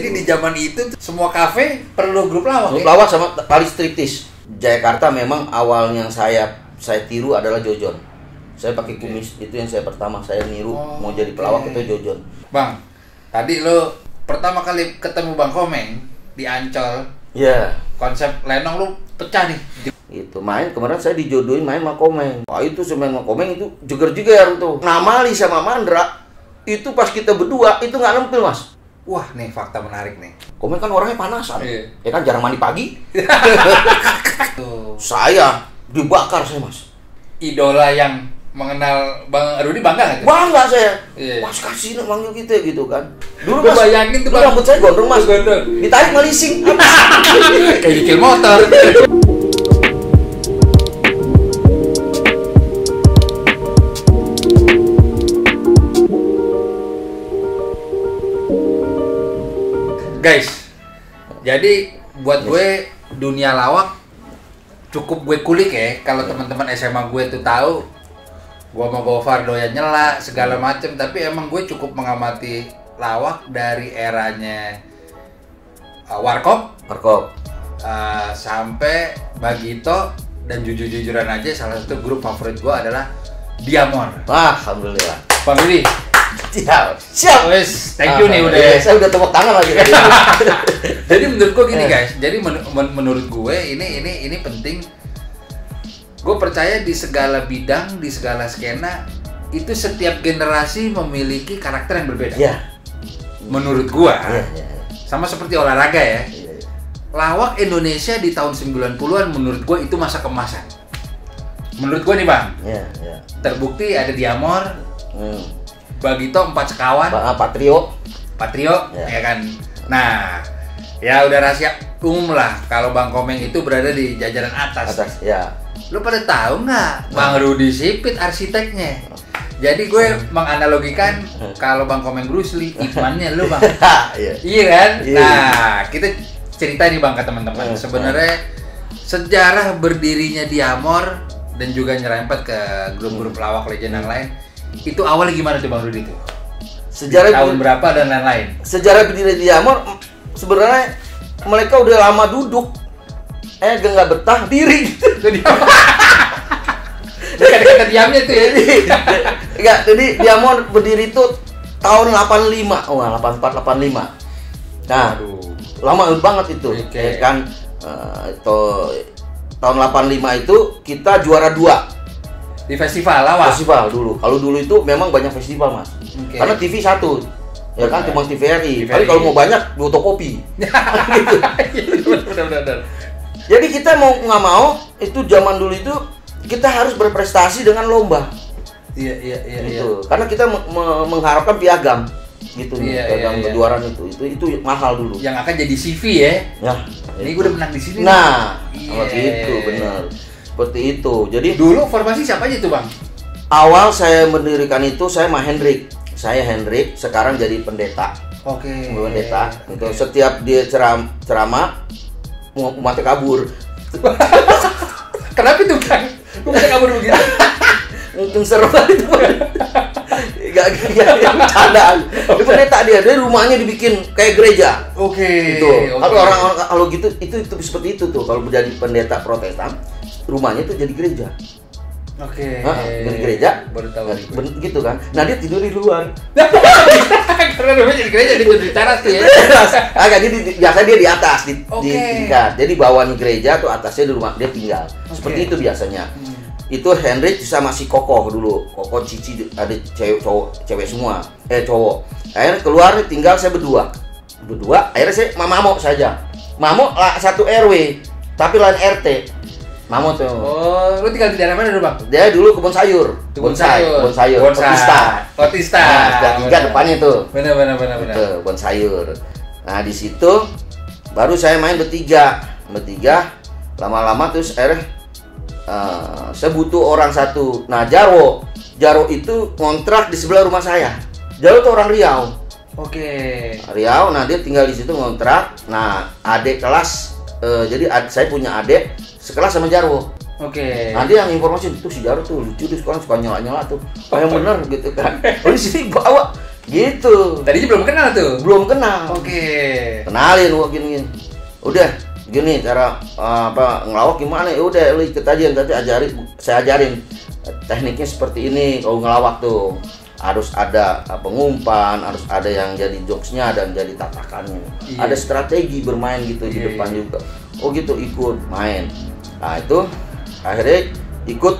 di zaman itu semua kafe perlu grup lawak. Grup lawak sama tali striptis. Jakarta memang awalnya saya tiru adalah Jojon. Saya pakai kumis, itu yang saya pertama saya niru mau jadi pelawak itu Jojon. Bang, tadi lo pertama kali ketemu Bang Komeng di Ancol. Iya. Konsep lenong lu pecah nih. Itu main kemarin saya dijodohin main sama Komeng. Wah itu main sama Komeng itu jeger-jeger tuh. Namali sama Mandra itu pas kita berdua itu nggak nempel mas. Wah nih fakta menarik nih. Komeng kan orangnya panasan. Iya. Ya kan jarang mandi pagi. Saya dibakar saya mas. Idola yang mengenal Bang Rudi bangga nggak tuh? Bangga saya. Iya. Mas kasih manggil kita gitu kan. Dulu Gua mas, bayangin tuh dulu Bang. rambut saya gondrong mas. Gondrong. Ditarik melising. Kayak nyicil motor. Guys, jadi buat gue dunia lawak cukup gue kulik ya. Kalau teman-teman SMA gue tuh tahu, gue sama Gofar doyan nyela segala macem. Tapi emang gue cukup mengamati lawak dari eranya Warkop sampai Bagito, dan jujur-jujuran aja salah satu grup favorit gue adalah Diamor. Wah, alhamdulillah. Bang Rudi, Siap. wes, thank you nih udah. Saya udah tepuk tangan lagi. Jadi menurut gue gini guys, jadi menurut gue ini penting. Gue percaya di segala bidang, di segala skena itu setiap generasi memiliki karakter yang berbeda. Iya. Menurut gue, Iya. sama seperti olahraga ya. Iya. Lawak Indonesia di tahun 90-an menurut gue itu masa kemasan. Menurut gue nih Bang, Iya. terbukti ada Diamor, Bagito 4 sekawan, Patrio, ya kan. Nah, ya udah rahasia umum lah kalau Bang Komeng itu berada di jajaran atas. Ya. Lu pada tahu nggak Bang Rudi Sipit arsiteknya? Jadi gue menganalogikan kalau Bang Komeng Bruce Lee, Ipmannya lu Bang. Iya kan? Iya. Nah, kita cerita nih Bang ke teman-teman. Sebenarnya sejarah berdirinya Diamor dan juga nyerempet ke grup-grup lawak legend yang lain, itu awalnya gimana tuh Bang Rudi tuh? Sejarah tahun berapa dan lain-lain? Sejarah berdiri Diamor sebenarnya mereka udah lama duduk. Nggak betah diri. Dekat-dekat diamnya tuh ya. Enggak, jadi Diamor berdiri itu tahun 85. Oh, 84 85. Nah, lama banget itu. Okay. Ya kan itu tahun 85 itu kita juara 2 di festival lawak. Festival dulu. Kalau dulu itu memang banyak festival, Mas. Okay. Karena TV 1. Ya kan cuma TVRI. TVRI. Tapi kalau mau banyak fotokopi. Gitu. Benar. Jadi kita mau nggak mau itu zaman dulu itu kita harus berprestasi dengan lomba. Iya. Gitu. Karena kita mengharapkan piagam gitu nih, piagam kejuaraan itu mahal dulu. Yang akan jadi CV ya. Ya. Ini gue udah menang di sini. Nah, seperti itu benar. Seperti itu. Jadi dulu formasi siapa aja tuh Bang? awal saya mendirikan itu saya sama Hendrik. Saya Hendrik sekarang jadi pendeta. Oke. Pendeta. Itu setiap dia ceramah umatnya kabur. Kenapa tuh Bang? Gue bisa kabur begitu. Untung seru banget itu. Gak bercandaan. Dia pendeta dia rumahnya dibikin kayak gereja. Oke. Gitu. Tapi orang kalau gitu itu seperti itu tuh. Kalau menjadi pendeta Protestan, rumahnya tuh jadi gereja. Oke. Jadi gereja. Baru tahu. Gitu kan. Nah dia tidur di luar. Karena rumahnya jadi gereja dia tidur di teras tuh ya. Agak jadi biasa dia di atas di Oke. tingkat. Jadi bawahnya gereja tuh atasnya di rumah dia tinggal. Seperti itu biasanya. Itu Hendrik sama si Kokoh dulu. Kokoh Cici ada cewek semua. Cowok. Akhirnya keluar tinggal saya berdua. Akhirnya saya Mamo saja. Mamo lah satu RW tapi lain RT. Mamo tuh. Oh, lu tinggal di daerah mana dulu Bang? Dia dulu kebun sayur. Kebun sayur. Kotista. Nah, tiga depannya tuh. Benar. Itu kebun sayur. Nah, di situ baru saya main bertiga. Lama-lama terus akhirnya saya butuh orang satu. Nah, Jarwo itu kontrak di sebelah rumah saya. Jarwo tuh orang Riau. Oke. Riau, nah dia tinggal di situ ngontrak. Nah, adik kelas, jadi saya punya adik sekelas sama Jarwo. Oke. Nanti yang informasi itu si Jarwo tuh lucu tuh sekarang suka nyala tuh. Yang bener gitu kan. Oh di sini bawa Gitu. Tadinya belum kenal tuh. Belum kenal. Oke. Kenalin gua gini. Udah, gini cara ngelawak gimana? Ya udah lu ikut aja nanti saya ajarin tekniknya seperti ini kalau ngelawak tuh. Harus ada pengumpan, harus ada yang jadi jokesnya dan jadi tatakannya. Ada strategi bermain gitu di depan juga. Oh gitu, ikut main. Nah itu akhirnya ikut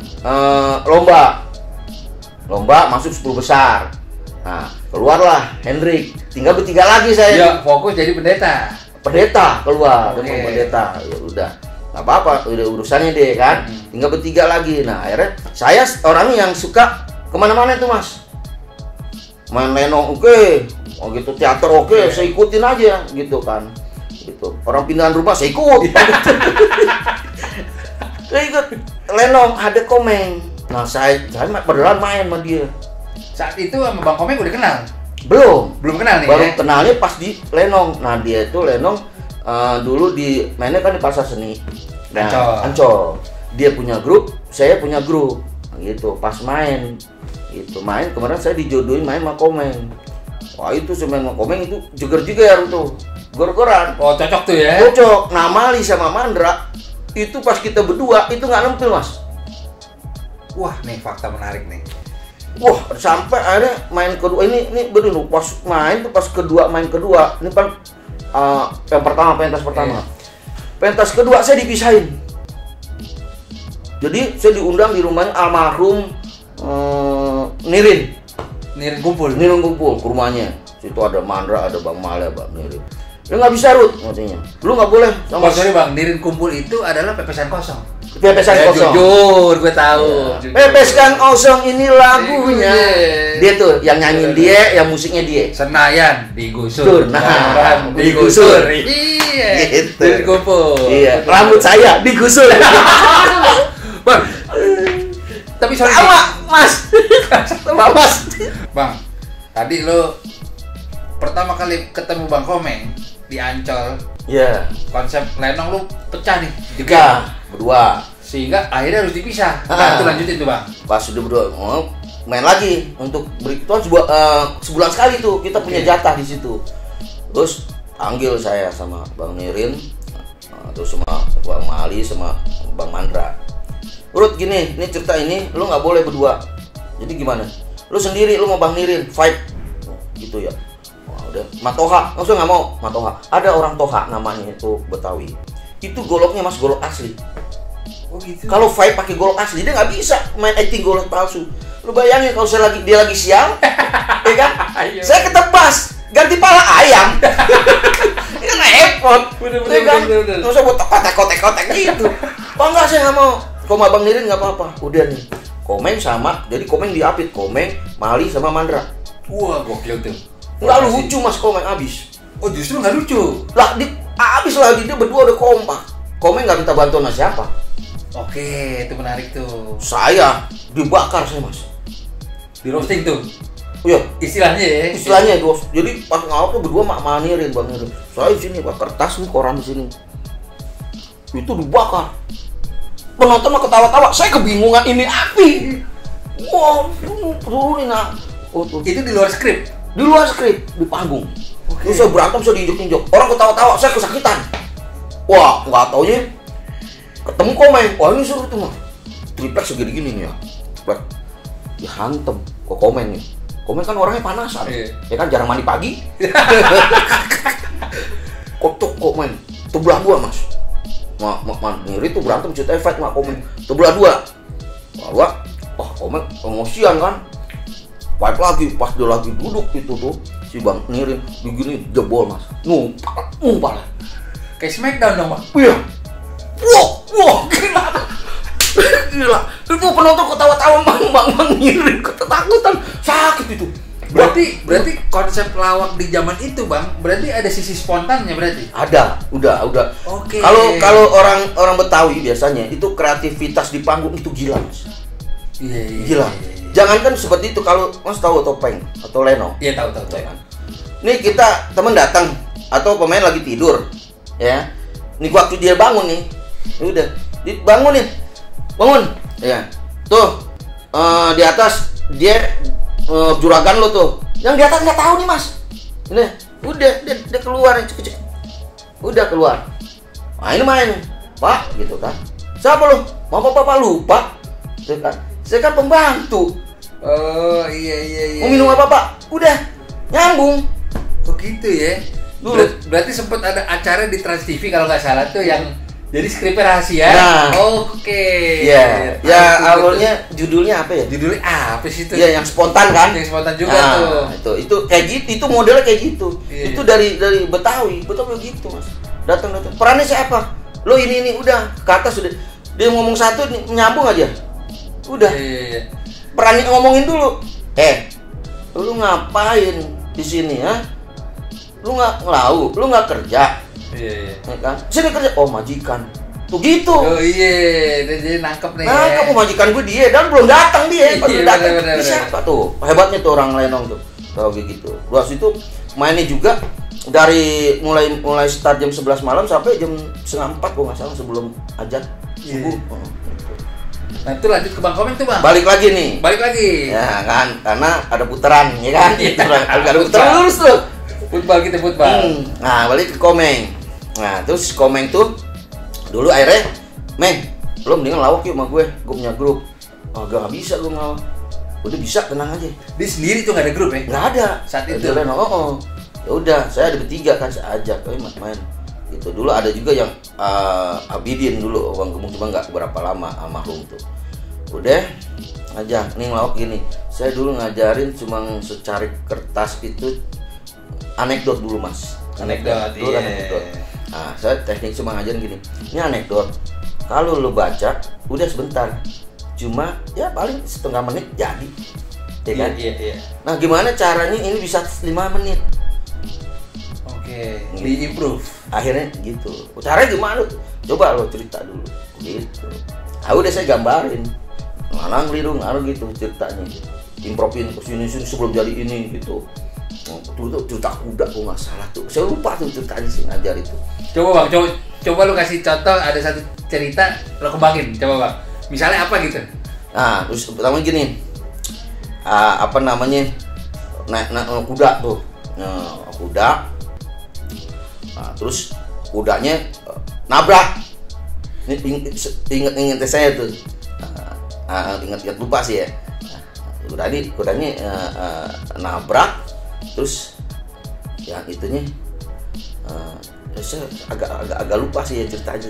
lomba masuk 10 besar. Nah keluarlah Hendrik, tinggal bertiga lagi saya. Ya fokus jadi pendeta keluar dengan pendeta. Ya udah nggak apa-apa, udah urusannya deh kan. Tinggal bertiga lagi. Nah akhirnya saya orang yang suka kemana-mana itu mas, main lenong oke, oh gitu teater oke, saya ikutin aja gitu kan. Gitu. Orang pindahan rumah saya ikut. Saya ikut lenong ada Komeng. Nah saya beneran main sama dia. Saat itu sama Bang Komeng udah kenal? Belum kenal nih. Baru kenalnya pas di lenong. Nah dia itu lenong dulu mainnya kan di pasar seni. Nah, Ancol. Dia punya grup, saya punya grup. Gitu. Pas main, main kemarin saya dijodohin main sama Komeng. Wah itu main sama Komeng itu jeger-jeger tuh. Gor-goran. Oh cocok tuh ya? Cocok. Nah Mali sama Mandra itu pas kita berdua itu nggak nempel mas. Wah nih fakta menarik nih. Wah sampai akhirnya main kedua ini bener pas main tuh main kedua ini kan yang pertama pentas pertama. Pentas kedua saya dipisahin. Jadi saya diundang di rumahnya almarhum Nirin kumpul ke rumahnya. Situ ada Mandra, ada Bang Mali, Bang Nirin. Lu nggak bisa Rut, katanya. Lu nggak boleh sama. Oh sorry Bang, Nirin kumpul itu adalah pepesan kosong. Kosong. Jujur, gue tahu. Ya. Pepeskan kosong ini lagunya. Dia tuh yang nyanyiin dia, yang musiknya dia. Senayan digusur. Digusur. Iya. Gitu. Nirin kumpul. Iya. Rambut saya digusur. Bang. Tapi sorry. Mas. Bang, tadi lo pertama kali ketemu Bang Komeng di Ancol. Iya. Konsep lenong lu pecah nih. Juga berdua. Sehingga akhirnya harus dipisah. Nah, itu lanjutin tuh Bang. Pas udah berdua main lagi untuk berikutnya sebulan sekali tuh kita punya jatah di situ. Terus panggil saya sama Bang Nirin, terus sama Bang Mali sama Bang Mandra. Urut gini, ini cerita ini lu nggak boleh berdua. Jadi gimana? Lu sendiri, lu mau Bang Nirin fight gitu ya. Udah, Matoha, maksudnya nggak mau Matoha. Ada orang Toha namanya itu Betawi. Itu goloknya mas golok asli. Oh gitu. Kalau fight pakai golok asli dia nggak bisa main acting golok palsu. Lu bayangin kalau dia lagi sial, ya kan? Saya ketebas, ganti pala ayam. Itu repot. Bener. Nggak usah buat kotek gitu. Oh enggak saya nggak mau. Kalau Bang Nirin nggak apa-apa. Udah nih. Komeng sama, jadi Komeng diapit. Komeng, Mali sama Mandra. Wah gokil tuh. Nggak lucu mas Komeng abis. Oh justru nggak lucu. Lah abis lagi dia berdua udah kompak. Komeng nggak minta bantuan sama siapa. Oke, itu menarik tuh. Saya dibakar saya mas. Di roasting tuh. Iya. Istilahnya ya. Jadi pas ngawak tuh berdua Bang Nirin. Saya di sini pak kertas nih koran di sini. Itu dibakar. Penonton mah ketawa-tawa. Saya kebingungan ini api. Wah, turunin nah. Itu di luar skrip. Di luar skrip, di panggung. Terus saya berantem, saya diinjek-injek. Orang ketawa-tawa, saya kesakitan. Wah, nggak taunya ketemu Komeng. Wah ini suruh tuh mah. Triplek segini gini nih ya. Triplek. Dihantem ke Komeng nih. Komeng kan orangnya panasan. Ya kan jarang mandi pagi. Kotok Komeng. Tebelah dua mas. Ngiri tuh berantem cerita efek sama Komeng. Tebelah dua. Wah Komeng emosian kan. Fight lagi, pas dia lagi duduk itu tuh si Bang Nirin begini jebol mas, ngumpal. Kayak Smackdown dong Bang. Iya. Wah, gila. Itu penonton ketawa-tawa Bang Nirin ketakutan, sakit itu. Berarti konsep lawak di zaman itu Bang, berarti ada sisi spontannya berarti. Ada, udah. Oke. Kalau orang Betawi biasanya itu kreativitas di panggung itu gila mas. Iya. Gila. Jangankan seperti itu, kalau mas tahu topeng atau lenong. Iya tahu. Kan? Nih kita temen datang atau pemain lagi tidur, ya. Nih waktu dia bangun nih, udah, bangun, ya. Tuh di atas dia juragan lo tuh Yang di atas nggak tahu nih mas. Ini udah dia keluar cek. Udah keluar. Nah ini main Pak gitu kan. Siapa lu? Mau bapak lupa? Saya kan pembantu. Oh iya. Mau minum apa Pak? Udah nyambung. Oh gitu ya. Dulu. Berarti sempat ada acara di Trans TV kalau nggak salah tuh yang jadi skripnya rahasia. Nah. Oke. Ya awalnya judulnya apa ya? Judulnya apa sih itu? Ya yang spontan kan? Yang spontan juga tuh. Itu kayak gitu, itu modelnya kayak gitu. Iya. Itu dari Betawi gitu mas. Datang. Perannya siapa? Lo ini udah ke atas sudah. Dia ngomong satu nyambung aja. Udah. Iya. Berani ngomongin dulu. Lu ngapain di sini ya? Lu nggak ngelau, lu nggak kerja. Iya. Kan? Sini kerja. Oh majikan. Tuh gitu. Oh iya, dia nangkep nih. Nangkep majikan gue dia dan belum datang dia. Pas Iya, datang bener. siapa tuh? Hebatnya tuh orang Lenong tuh. Tahu gitu. Terus itu mainnya juga dari mulai start jam 11 malam sampai jam 3:30 kalau nggak salah sebelum azan subuh. Nah itu lanjut ke Bang Komeng tuh Bang. Balik lagi nih. Balik lagi. Ya kan, karena ada putaran, ya kan? Iya. Ada putaran lurus tuh. Football kita football. Nah, balik ke Komeng. Nah, terus Komeng tuh dulu akhirnya, Meng, lo mendingan lawak yuk sama gue punya grup. Oh, gak bisa gue ngelawak. Udah bisa, tenang aja. Dia sendiri tuh nggak ada grup ya? Nggak ada. Saat itu. Ya udah, saya ada bertiga kan, saya ajak, main. Gitu. Dulu ada juga yang Abidin dulu, Bang Gemung, cuma nggak berapa lama almarhum tuh. Udah, aja, nih ngelawak gini. Saya dulu ngajarin cuma secarik kertas itu anekdot dulu mas. Anekdot. Nah, saya teknik cuma ngajarin gini. Ini anekdot. Kalau lo baca, udah sebentar. Cuma ya paling setengah menit jadi. Ya kan? Iya. Nah, gimana caranya ini bisa 5 menit? Oke, di-improve. Akhirnya gitu. Caranya gimana? Coba lo cerita dulu. Gitu. Ah udah saya gambarin. Ngalang lirung gitu ceritanya. Improvin kesini sebelum jadi ini gitu. Dulu tuh cerita kuda kok nggak salah tuh. Saya lupa tuh ceritanya sih ngajar itu. Coba Bang, coba lu kasih contoh ada satu cerita lo kembangin. Coba Bang. Misalnya apa gitu? Nah, terus pertama gini. Apa namanya? Naik kuda tuh. Nah, kuda. Nah, terus kudanya nabrak. Ingat saya tuh. Ingat lupa sih ya. Kudanya nabrak. Terus yang itunya saya agak lupa sih ya ceritanya.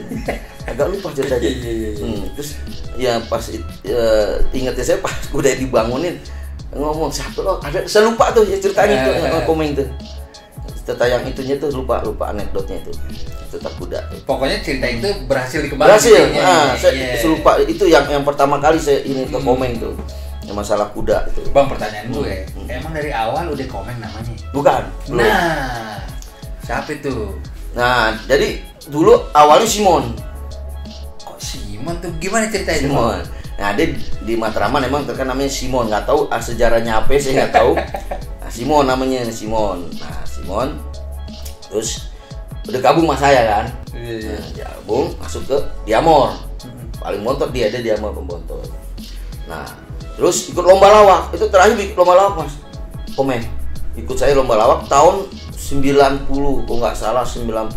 Terus ya pas ingatnya saya pas udah dibangunin ngomong siapa lo ada, saya lupa tuh ya ceritanya tuh komen tuh. Cerita yang itunya tuh lupa anekdotnya itu. Tetap kuda. Pokoknya cerita itu berhasil dikembangkan. Berhasil. Saya lupa itu yang pertama kali saya ini ke komen tuh. Yang masalah kuda itu. Bang, pertanyaan gue, emang dari awal udah Komeng namanya? Bukan. Belum. Nah, siapa itu? Nah, jadi dulu awalnya Simon. Kok Simon tuh gimana ceritanya? Simon. Nah, dia di Matraman emang terkenal namanya Simon. Nggak tahu sejarahnya apa, saya nggak tahu. Nah, Simon namanya Simon. Nah, Simon terus udah gabung sama saya kan. Nah, gabung masuk ke Diamor. Paling montor dia Diamor pembontor. Nah, terus ikut lomba lawak. Itu terakhir ikut lomba lawak mas Komeng. Ikut saya lomba lawak tahun 90 kok nggak salah 91.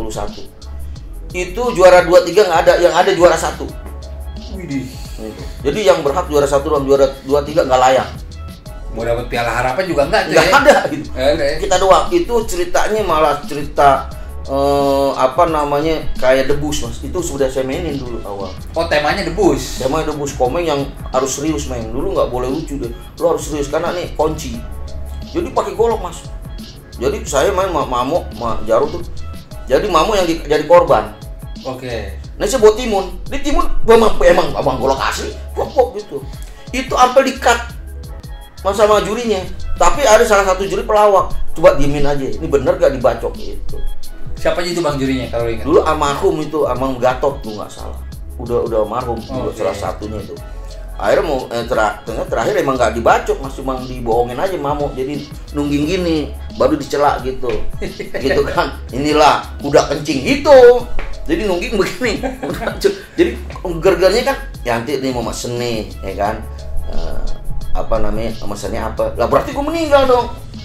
Itu juara 2-3 nggak ada, yang ada juara 1. Widih. Jadi yang berhak juara 1 dan juara 2-3 nggak layak. Mau dapat Piala Harapan juga nggak tuh? Nggak ada gitu. Kita doang. Itu ceritanya malah cerita apa namanya kayak debus mas. Itu sudah saya mainin dulu awal. Oh, temanya debus. Temanya debus. Komeng yang harus serius main. Dulu nggak boleh lucu deh. Lu harus serius karena nih kunci. Jadi pakai golok mas. Jadi saya main Mamo, Jarut tuh. Jadi Mamo yang jadi korban. Oke. Nah saya buat Timun. Di Timun emang abang golok asli. Pok gitu. Itu sampai di-cut sama jurinya. Tapi ada salah satu juri pelawak. Coba diemin aja. Ini bener gak dibacok gitu. Siapa aja itu bang jurinya kalau ingat? Dulu almarhum itu Amang Gatot tuh nggak salah. Udah almarhum salah satunya itu. Akhirnya mau terakhir emang nggak dibacok, mas cuma dibohongin aja Mamo. Jadi nungging gini baru dicela gitu. Gitu kan. Inilah kuda kencing gitu. Jadi nungging begini. Jadi gergernya kan ya nanti nih mau mesen nih ya kan. Apa namanya mesennya apa? Lah berarti gue meninggal dong.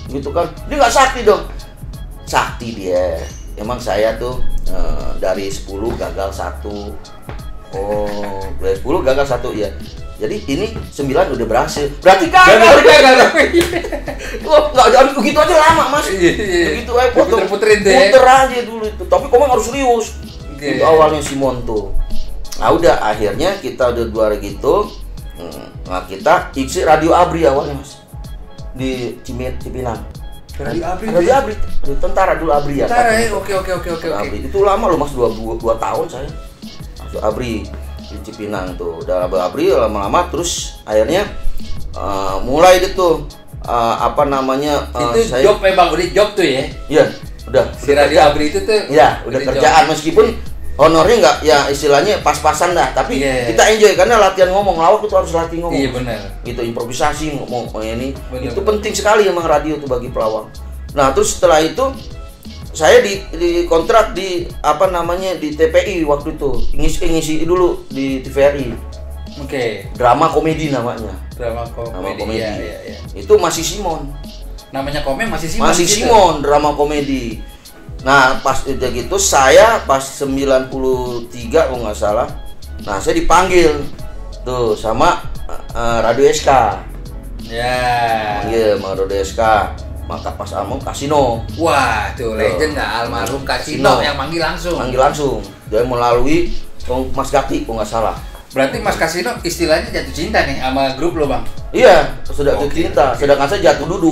gitu kan. Dia nggak sakti dong. Sakti dia. Emang saya tuh dari 10 gagal 1. Oh, dari 10 gagal 1 ya. Jadi ini 9 udah berhasil. Berarti gagal. Wah, nggak jadi begitu aja lama, Mas. Begitu aja puter-puterin deh. Puter aja dulu itu. Tapi komeng harus serius. Itu awalnya Simon tuh. Nah udah akhirnya kita udah 2 hari gitu. Nah kita isi Radio Abri awalnya, Mas. Di Cipinang. Radio Abri. Tentara dulu Abri ya. Tentara ya. Oke. Abri. Itu lama loh, Mas, 2 tahun saya. Masuk Abri di Cipinang tuh. Udah Abri lama-lama terus akhirnya mulai deh tuh apa namanya itu saya, job memang udah job tuh ya. Iya, udah. Si Radio Abri itu tuh. Iya, udah kerjaan job. Meskipun honornya nggak ya istilahnya pas-pasan dah, tapi kita enjoy karena latihan ngomong, lawak itu harus latih ngomong. Iya benar. Gitu improvisasi ngomong ini bener, itu penting sekali emang radio itu bagi pelawak. Nah terus setelah itu saya di kontrak di apa namanya di TPI waktu itu ngisi dulu di TVRI. Oke. Drama komedi namanya. Drama komedi. Ya. Itu masih Simon. Namanya Komeng masih Simon. Masih gitu? Simon drama komedi. Nah pas udah gitu saya pas 93 kalau nggak salah, nah saya dipanggil tuh sama Radio SK. Ya. Iya, sama Radio SK. Maka pas almarhum Kasino. Wah, tuh legend nggak almarhum Kasino yang manggil langsung. Manggil langsung. Dia melalui Mas Gati, kok nggak salah. Berarti Mas Kasino istilahnya jatuh cinta nih sama grup lo, Bang? Iya, sudah jatuh cinta. Sedangkan saya jatuh duduk.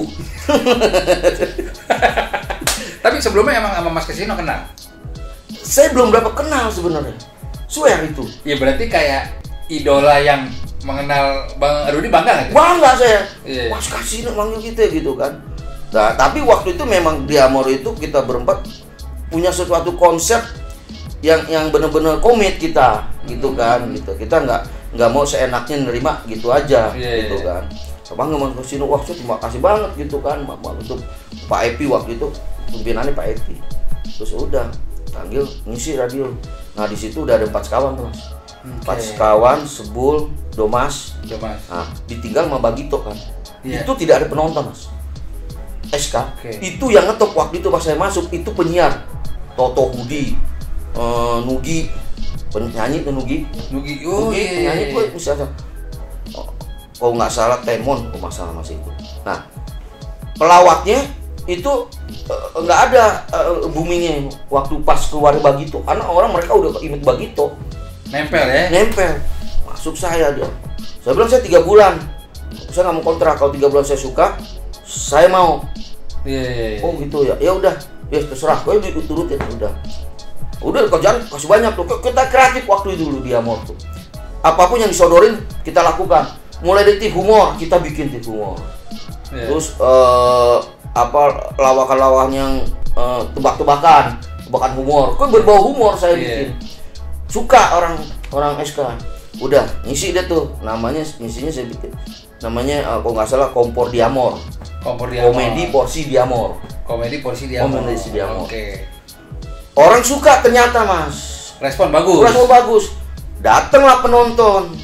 Tapi sebelumnya emang sama Mas Kasino kenal? Saya belum berapa kenal sebenarnya. Swear itu. Iya berarti kayak idola yang mengenal Bang Rudi bangga nggak? Bangga saya. Yeah. Mas Kasino manggil kita gitu kan. Nah, tapi waktu itu memang di Amor itu kita berempat punya sesuatu konsep yang benar-benar komit kita gitu kan, gitu. Kita nggak mau seenaknya nerima gitu aja, gitu kan. Bang Mas Kasino, wah terima kasih banget gitu kan, untuk Pak Epi waktu itu pimpinannya Pak Epi. Terus udah panggil ngisi radio. Nah di situ udah ada 4 sekawan tuh, Mas. 4 sekawan, Sebul, Domas. Nah ditinggal sama Bagito kan. Itu tidak ada penonton, Mas. SK itu yang ngetop waktu itu pas saya masuk itu penyiar Toto Hudi, Nugi penyanyi tuh Nugi penyanyi tuh misalnya kalau nggak salah Temon masalah masih itu. Nah pelawaknya itu nggak ada boomingnya waktu pas keluar Bagito karena orang mereka udah imit Bagito nempel masuk saya dia. Saya bilang saya 3 bulan saya nggak mau kontrak, kalau 3 bulan saya suka saya mau. Oh gitu ya. Ya udah, ya terserah. Gue diturutin udah kerjaan kasih banyak tuh. Kita kreatif waktu itu dulu di Amor tuh. Apapun yang disodorin kita lakukan. Mulai dari tip humor, kita bikin tip humor. Terus lawakan-lawakan yang tebak-tebakan humor. Kok berbau humor saya bikin. Suka orang SK. Udah, ngisi deh tuh. Ngisinya saya bikin. Namanya kalau nggak salah Kompor Diamor. Komedi porsi Diamor. Oke. Orang suka ternyata, Mas. Respon bagus. Datanglah penonton.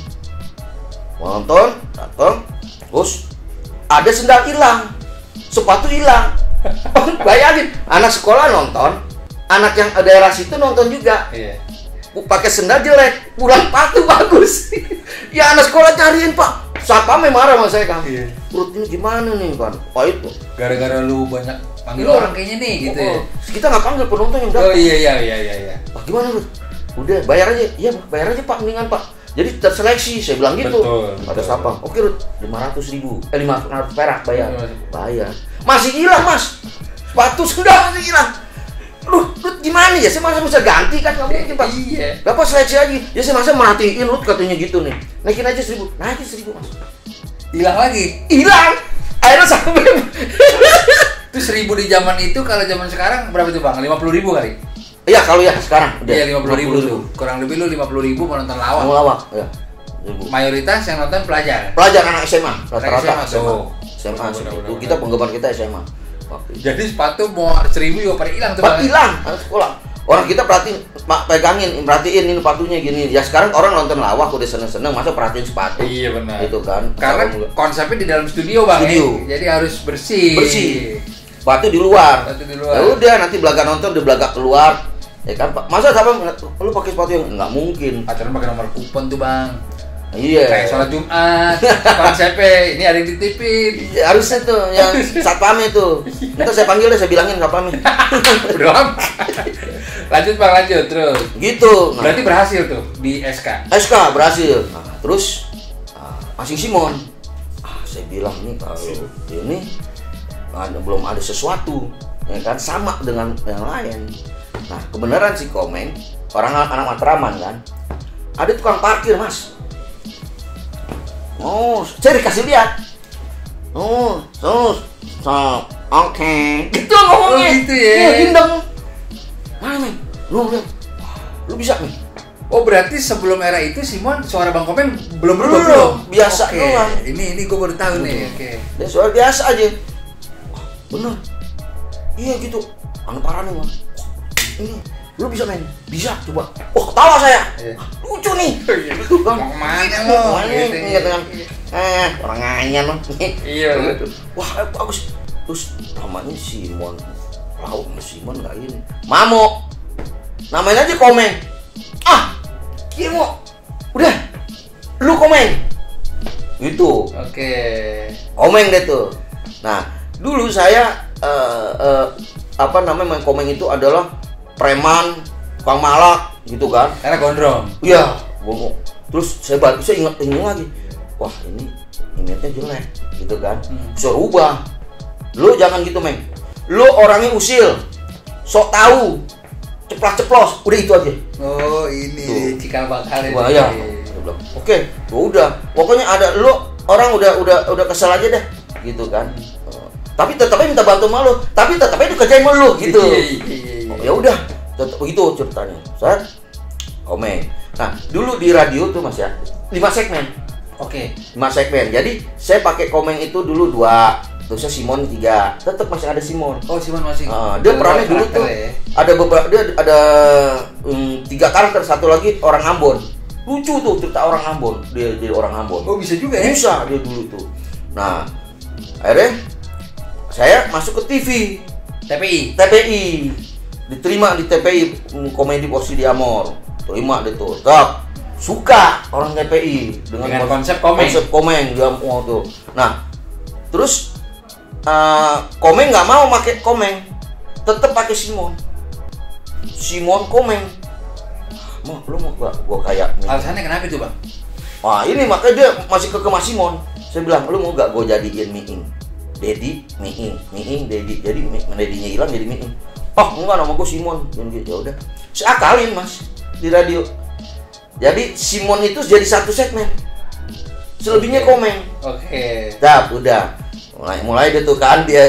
Datang. Terus ada sendal hilang, sepatu hilang. Bayangin, anak sekolah nonton, anak yang daerah situ nonton juga. Pakai sendal jelek, pulang sepatu bagus. Ya anak sekolah cariin, Pak. Satpamnya marah sama saya kan. Perut ini gimana nih kan? Pak itu. Gara-gara lu banyak panggil orang kayaknya nih gitu ya. Kita nggak panggil penonton yang datang. Oh iya. Pak gimana lu? Udah bayar aja. Iya bayar aja Pak, mendingan Pak. Jadi terseleksi, saya bilang gitu. Ada Satpam. Oke Rut, 500.000. 500 perak bayar. Masih hilang, Mas. Sepatu sendal masih hilang. Rut gimana ya? Saya masa bisa ganti kan nggak mungkin Pak. Iya. Bapak seleksi lagi. Ya saya masa merhatiin Rut katanya gitu nih. Naikin aja 1.000. Naikin 1.000 Mas. Hilang lagi. Akhirnya sampai. Itu 1.000 di zaman itu, kalau zaman sekarang berapa itu Bang? 50.000 kali? Iya kalau ya sekarang. Iya 50.000 tuh. Kurang lebih lu 50.000 menonton lawak. Ya. Mayoritas yang nonton pelajar. Pelajar anak SMA. Rata-rata SMA. Itu kita penggemar kita SMA. Jadi sepatu mau 1.000 juga pada hilang tuh Bang. Hilang anak sekolah. Orang kita perhatiin Pak pegangin, perhatiin ini sepatunya gini. Ya sekarang orang nonton lawak udah seneng-seneng, masa perhatiin sepatu. Iya benar. Gitu kan. Karena konsepnya di dalam studio Bang. Studio. Jadi harus bersih. Sepatu di luar. Sepatu di luar. Ya udah nanti belaga nonton di belaga keluar. Ya kan Pak. Masa siapa lu pakai sepatu yang nggak mungkin. Pacaran pakai nomor kupon tuh Bang. Iya. Kayak sholat Jumat, konsepnya ini ada yang dititipin. Ya, harusnya tuh yang satpamnya tuh. Ntar saya panggil deh, saya bilangin satpamnya. Belum. Lanjut Bang, lanjut terus. Gitu. Nah, Berarti berhasil tuh di SK. SK berhasil. Nah, terus Asing Simon. Saya bilang nih kalau ini belum ada sesuatu, ya kan sama dengan yang lain. Nah, kebenaran si Komeng, orang anak Matraman kan. Ada tukang parkir, Mas. Oh, saya dikasih lihat. Oh, oke. Gitu ngomongnya. Oh, gitu ya. Gendeng. Mana, men? Lu lihat. Lu bisa, men? Oh, berarti sebelum era itu Simon suara Bang Komeng belum berubah Belum, belum? biasa Oke. doang. Ini gue baru tahu nih. Oke. Dia suara biasa aja. Wah, bener. Iya gitu. Anu parah nih, Mas. Ini lu bisa main? Bisa, coba. Oh, ketawa saya. Iya. Lucu nih. Iya. Gitu kan. Mau kemana lo? Gitu, Gitu. gitu kan. Orang nganyan loh. Iya. Wah, bagus. Terus namanya Simon. Lauk Simon enggak ini. Mamo. Namanya aja Komeng. Kimo. Udah. Lu Komeng. Gitu. Oke. Komeng deh tuh. Nah, dulu saya main Komeng itu adalah preman, tukang malak gitu kan. Karena gondrong. Iya, gua terus saya ingat lagi. Wah, ini image-nya jelek gitu kan. Saya ubah. Lu jangan gitu, Meng. Lu orangnya usil. Sok tahu. Ceplas-ceplos, udah itu aja. Oh, ini cikal bakal itu. Wah, ya. Oke, udah. Pokoknya ada lu orang udah kesel aja deh gitu kan. Tapi tetapnya minta bantu sama lu, tapi tetapnya dikerjain sama lu gitu. Iya. Ya udah, tetap begitu ceritanya. Saya Komeng. Nah, dulu di radio tuh Mas ya, 5 segmen. Oke. 5 segmen. Jadi saya pakai Komeng itu dulu 2, terusnya Simon 3. Tetap masih ada Simon. Oh, Simon masih. Dia perannya dulu tuh ada beberapa, dia ada 3 karakter, satu lagi orang Ambon. Lucu tuh cerita orang Ambon. Dia jadi orang Ambon. Oh, bisa juga ya? Bisa dia dulu tuh. Nah, akhirnya saya masuk ke TV. TPI. Diterima di TPI, komedi Porsi di Amor. Terima deh tuh. Tak suka orang TPI dengan konsep Komeng. Konsep Komeng dia mau tuh. Nah, terus Komeng nggak mau pakai Komeng, tetap pakai Simon Komeng. Lu mau gua kayak alasannya kenapa itu Bang? Wah, ini makanya dia masih ke Mas Simon. Saya bilang, lu mau gak gue jadiin Miing? Dedi, Miing, Dedi. Jadi Dedinya hilang jadi Miing. Oh, enggak, nama gue Simon. Ya udah. Saya akalin, Mas, di radio. Jadi Simon itu jadi satu segmen. Selebihnya Komeng. Oke. Udah. Mulai dia tuh kan dia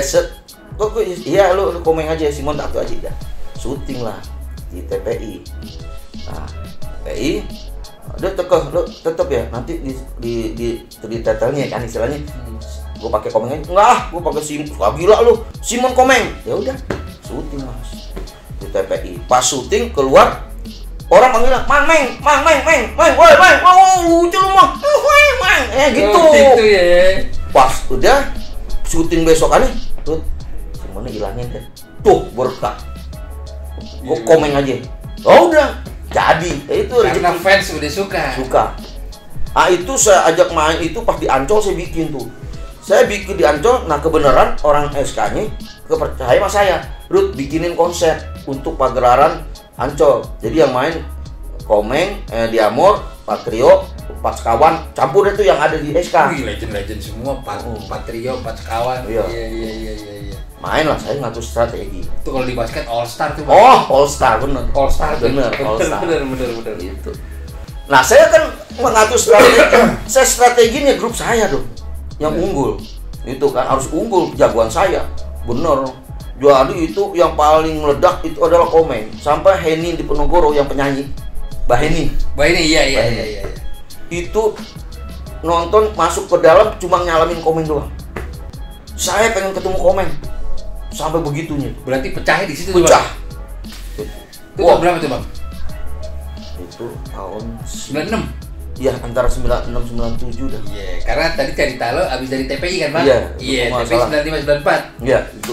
iya lu Komeng aja, Simon satu aja dah. Syuting lah di TPI. Nah, TPI dia tetep ya nanti di detailnya kan istilahnya. Gue pakai Komeng aja. Enggak, gue pakai Simon. Wah, gila lu, Simon Komeng. Ya udah, syuting Mas di TPI. Pas syuting keluar orang panggil Meng, woi, lucu lu mah, Meng, gitu. Oh, gitu ya. Pas udah syuting besokannya, tuh Simonnya hilangin deh. Tuh berkah. Gue Komeng aja. Oh udah, jadi itu Karena fans udah suka. Itu saya ajak main itu pas di Ancol saya bikin tuh. Saya bikin di Ancol, nah kebenaran orang SK-nya kepercaya sama saya. Ruth bikinin konsep untuk pagelaran Ancol. Jadi yang main Komeng, Diamor, Patrio, Pat Sekawan, campur itu yang ada di SK. Wih, legend semua, Patrio, Pat Sekawan. Iya. Main lah, saya ngatur strategi. Itu kalau di basket All Star tuh. Oh, All Star bener. All Star bener, All Star. Bener. Gitu. Nah, saya kan mengatur strategi. Saya strateginya grup saya dong, yang unggul. Itu kan harus unggul, jagoan saya. Bener. Jadi itu yang paling meledak itu adalah Komeng. Sampai Heni di Penogoro yang penyanyi. Baheni, iya. Itu nonton masuk ke dalam cuma nyalamin Komeng doang. Saya pengen ketemu Komeng. Sampai begitunya. Berarti pecahnya di situ. Pecah. Itu tahun berapa tuh Bang? Itu tahun 96. ya antara 96 97 dah. Iya, karena tadi cari tahu abis dari TPI kan, Bang? Iya, Iya, itu TPI 95 94. Iya, itu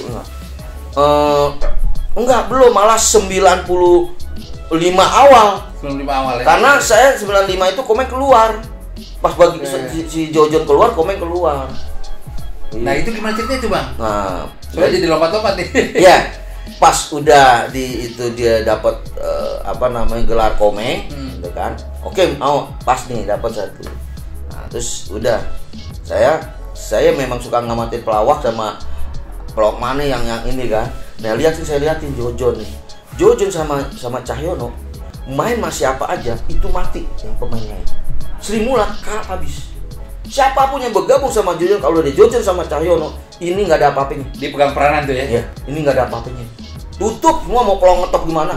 enggak belum, malah 95 awal. 95 awal ya. Karena saya 95 itu Komeng keluar. Pas bagi si Jojon keluar, Komeng keluar. Nah, itu gimana ceritanya itu, Bang? Nah, Soalnya jadi lompat-lompat nih. ya, pas udah di itu dia dapat gelar Komeng, gitu kan. Oke, mau pas nih dapat satu. Nah, terus udah saya memang suka ngamatin pelawak sama pelawak mana yang ini kan. Nah, saya liatin Jojon nih. Jojon sama Cahyono main masih apa aja itu mati yang pemainnya. Sri Mulat kalah habis. Siapapun yang bergabung sama Jojon, kalau ada Jojon sama Cahyono, ini nggak ada apa-apanya. Dia pegang peranan tuh ya. Iya, ini nggak ada apa-apanya. Tutup semua, mau pelong ngetop gimana?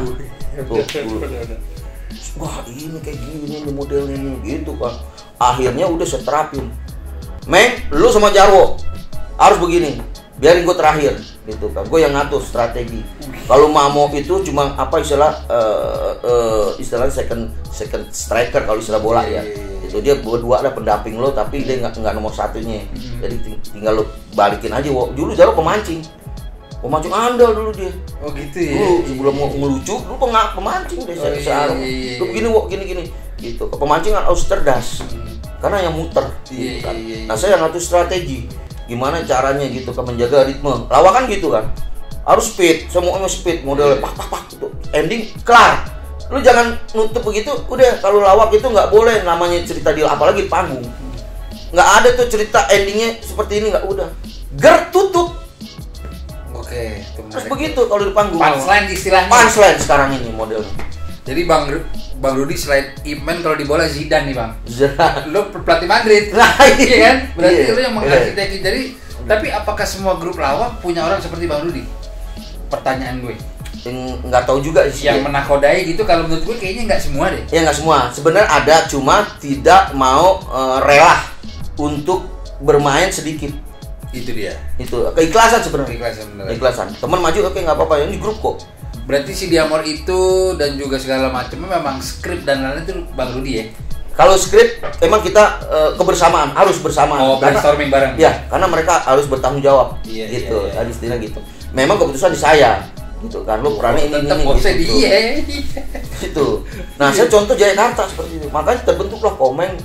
Wah, ini kayak gini nih modelnya nih gitu kan. Akhirnya udah saya terapin. Meng, lu sama Jarwo harus begini. Biarin gue terakhir gitu kan. Gue yang ngatur strategi. Kalau Mamo itu cuma istilah second striker kalau istilah bola ya. Itu dia berdua ada pendamping lo, tapi dia nggak nomor satunya. Jadi tinggal lo balikin aja. Dulu Jarwo pemancing andal dulu dia. Oh gitu ya. Dulu sebelum mau ngelucu, lu pemancing deh saya. Lu begini gini gitu. Pemancingan harus cerdas. Karena yang muter gitu kan. Nah, saya ngatur strategi. Gimana caranya gitu kan menjaga ritme. Lawakan gitu kan. Harus speed, semuanya speed, modelnya pak gitu. Ending kelar. Lu jangan nutup begitu, udah kalau lawak itu nggak boleh namanya cerita di apalagi panggung. Nggak ada tuh cerita endingnya seperti ini, nggak udah. Ger tutup. Oke, Terus begitu kalau di panggung. Punchline istilahnya. Punchline sekarang ini modelnya. Jadi Bang Rudi selain Ipman kalau di bola Zidane nih, Bang. Lo pelatih Madrid. Nah, iya kan? Berarti iya, lo yang mengarsitektur. Jadi, tapi apakah semua grup lawak punya orang seperti Bang Rudi? Pertanyaan gue. Nggak tahu juga sih. Yang menakodai gitu, kalau menurut gue kayaknya nggak semua deh. Ya nggak semua. Sebenarnya ada, cuma tidak mau rela untuk bermain sedikit. Itu dia. Itu keikhlasan sebenarnya. Keikhlasan. Teman maju oke nggak apa-apa, ini grup kok. Berarti si Diamor itu dan juga segala macamnya memang skrip dan lain-lain itu Bang Rudi ya. Kalau skrip emang kita kebersamaan, harus bersamaan. Oh, brainstorming bareng. Ya, karena mereka harus bertanggung jawab. Iya, gitu. Iya. Tadi istilah gitu. Memang keputusan di saya. Gitu kan. Lu perannya ini gitu. Iya. Gitu. Nah, saya contoh Jayakarta seperti itu. Makanya terbentuklah Komeng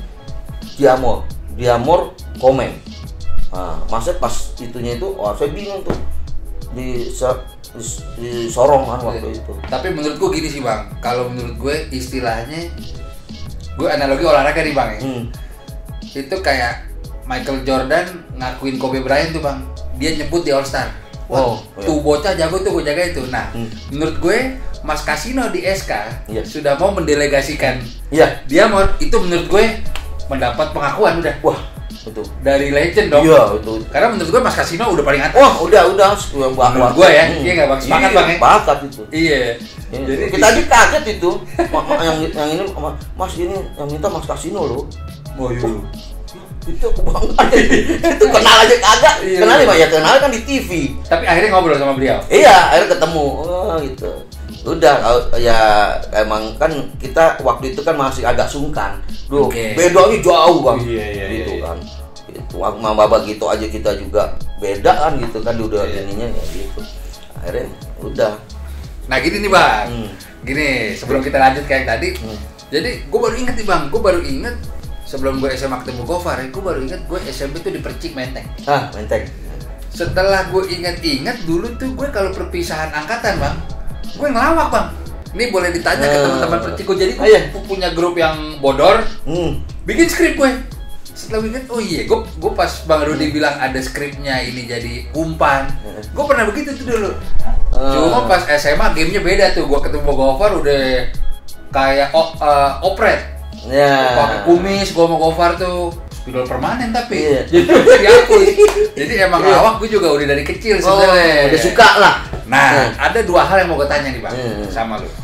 Diamor Komeng. Nah, maksudnya pas itunya itu, saya bingung tuh di sorong kan waktu itu. Tapi menurut gue gini sih Bang, kalau menurut gue istilahnya, gue analogi olahraga nih Bang ya. Itu kayak Michael Jordan ngakuin Kobe Bryant tuh Bang, dia nyebut di All Star. Wah, tuh bocah jago tuh, gue jaga itu. Nah, menurut gue Mas Kasino di SK sudah mau mendelegasikan. Dia mau itu menurut gue mendapat pengakuan udah. Wah, betul. Dari legend dong. Iya, betul. Karena menurut gue Mas Kasino udah paling atas. Wah, udah. Menurut gue ya, iya nggak Bang? Sepakat Bang ya? Sepakat itu. Iya. Jadi kita aja kaget itu. yang ini Mas ini yang minta Mas Kasino loh. Oh iya. Itu kebanggaan. Itu kenal aja kagak. Kenal ya kenal kan di TV. Tapi akhirnya ngobrol sama beliau. Iya, akhirnya ketemu. Oh, gitu. Udah ya emang kan kita waktu itu kan masih agak sungkan. Duh, bedanya jauh Bang. Gitu kan. Itu sama babak gitu aja kita juga beda kan gitu kan udah ininya ya gitu. Akhirnya udah. Nah gini nih Bang. Gini, sebelum kita lanjut kayak tadi. Jadi gue baru inget nih Bang, sebelum gue SMA ketemu Gofar, gue baru inget gue SMP tuh di Percik Menteng. Menteng. Setelah gue inget-inget dulu tuh gue kalau perpisahan angkatan Bang, gue ngelawak Bang. Ini boleh ditanya ke teman-teman Percik gue. Jadi gue punya grup yang bodor, bikin skrip gue. Setelah gue inget, oh iya, gue pas Bang Rudi bilang ada skripnya ini jadi umpan. Gue pernah begitu tuh dulu. Cuma pas SMA gamenya beda tuh, gue ketemu Gofar udah kayak operet. Pakai kumis, gue mau Gofar tuh spidol permanen tapi jadi diakui. Jadi emang lawak gue juga udah dari kecil sebenarnya. Udah suka lah. Nah, ada dua hal yang mau gue tanya nih Bang sama lu.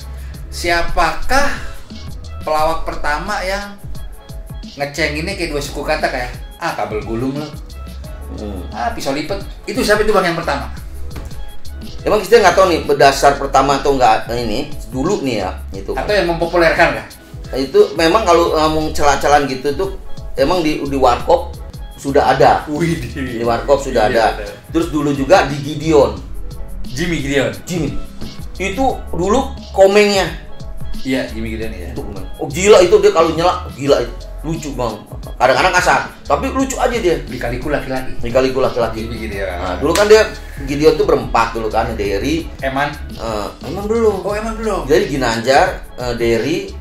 Siapakah pelawak pertama yang ngecenginnya kayak dua suku kata kayak kabel gulung lu, pisau lipat? Itu siapa itu Bang yang pertama? Emang kita nggak tahu nih berdasar pertama atau enggak ini dulu nih ya itu. Atau yang mempopulerkan kah? Itu memang kalau ngomong celah-celahan gitu tuh emang di warkop sudah ada. Wih, Di warkop sudah iya, ada. Terus dulu juga di Gideon. Jimmy Gideon. Jimmy. Itu dulu komengnya. Iya, Jimmy Gideon ya. Itu komeng. Oh gila itu dia kalau nyela gila itu. Lucu bang. Kadang-kadang kasar, tapi lucu aja dia. Lika-liku laki-laki. Lika-liku laki-laki. Jimmy Gideon. Nah, dulu kan dia Gideon tuh berempat dulu kan, Derry. Eman. Emang belum. Oh, Eman belum. Jadi Ginanjar, Derry,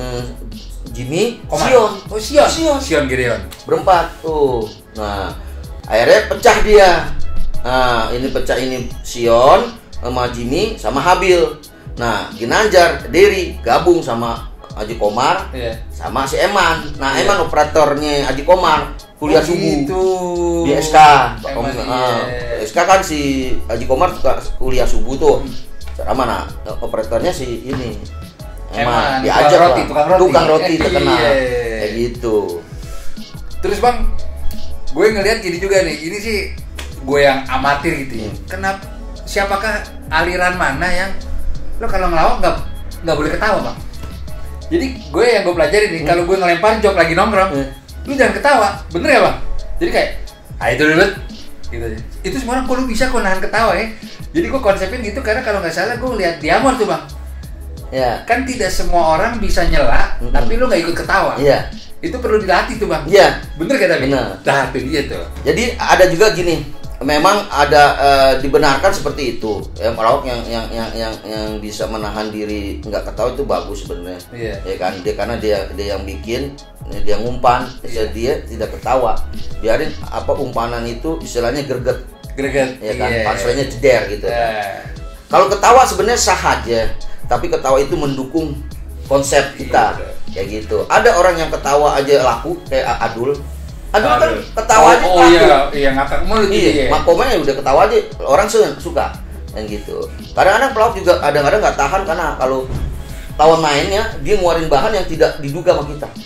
Jimmy, Komar. Sion. Oh, Sion Gideon. Berempat tuh. Nah, akhirnya pecah dia. Nah, ini pecah ini Sion sama Jimmy sama Habil. Nah, Ginanjar, Derry gabung sama Haji Komar, Iya. sama si Eman. Nah, Iya. Eman operatornya Haji Komar, kuliah subuh gitu. di SK. Eman, iya. SK kan si Haji Komar suka kuliah subuh tuh. Cara mana? Operatornya si ini. Eman, diajak tukang lah. roti. Tukang roti terkenal. Iya. Kayak gitu. Terus Bang, gue ngelihat gini juga nih. Ini sih gue yang amatir gitu ya. Kenapa? Siapakah aliran mana yang lo kalau ngelawak nggak boleh ketawa Bang? Jadi gue yang gue pelajari nih, kalau gue ngelempar jok lagi nongkrong, lu jangan ketawa, bener ya Bang? Jadi kayak, itu dulu, gitu aja. Itu semua orang kok lu bisa kok nahan ketawa ya. Jadi gue konsepin gitu karena kalau nggak salah gue lihat Diamor tuh Bang. Ya. Kan tidak semua orang bisa nyela, tapi lu nggak ikut ketawa. Iya. Itu perlu dilatih tuh Bang. Iya. Bener kata Bang? Bener. Nah, itu dia tuh. Jadi ada juga gini, memang ada dibenarkan seperti itu. Pelawak yang bisa menahan diri nggak ketawa itu bagus sebenarnya. Iya. Ya kan, karena dia yang bikin, dia ngumpan, dia tidak ketawa. Biarin apa umpanan itu istilahnya greget, ya kan, punchline-nya ceder gitu. Kalau ketawa sebenarnya sah aja, tapi ketawa itu mendukung konsep kita, kayak gitu. Ada orang yang ketawa aja laku kayak Adul. Adul kan ketawa aja laku. Iya ngakak mulu Iya, makomanya udah ketawa aja orang suka, yang gitu. Kadang-kadang pelawak juga kadang-kadang nggak tahan karena kalau tawa mainnya dia ngeluarin bahan yang tidak diduga sama kita.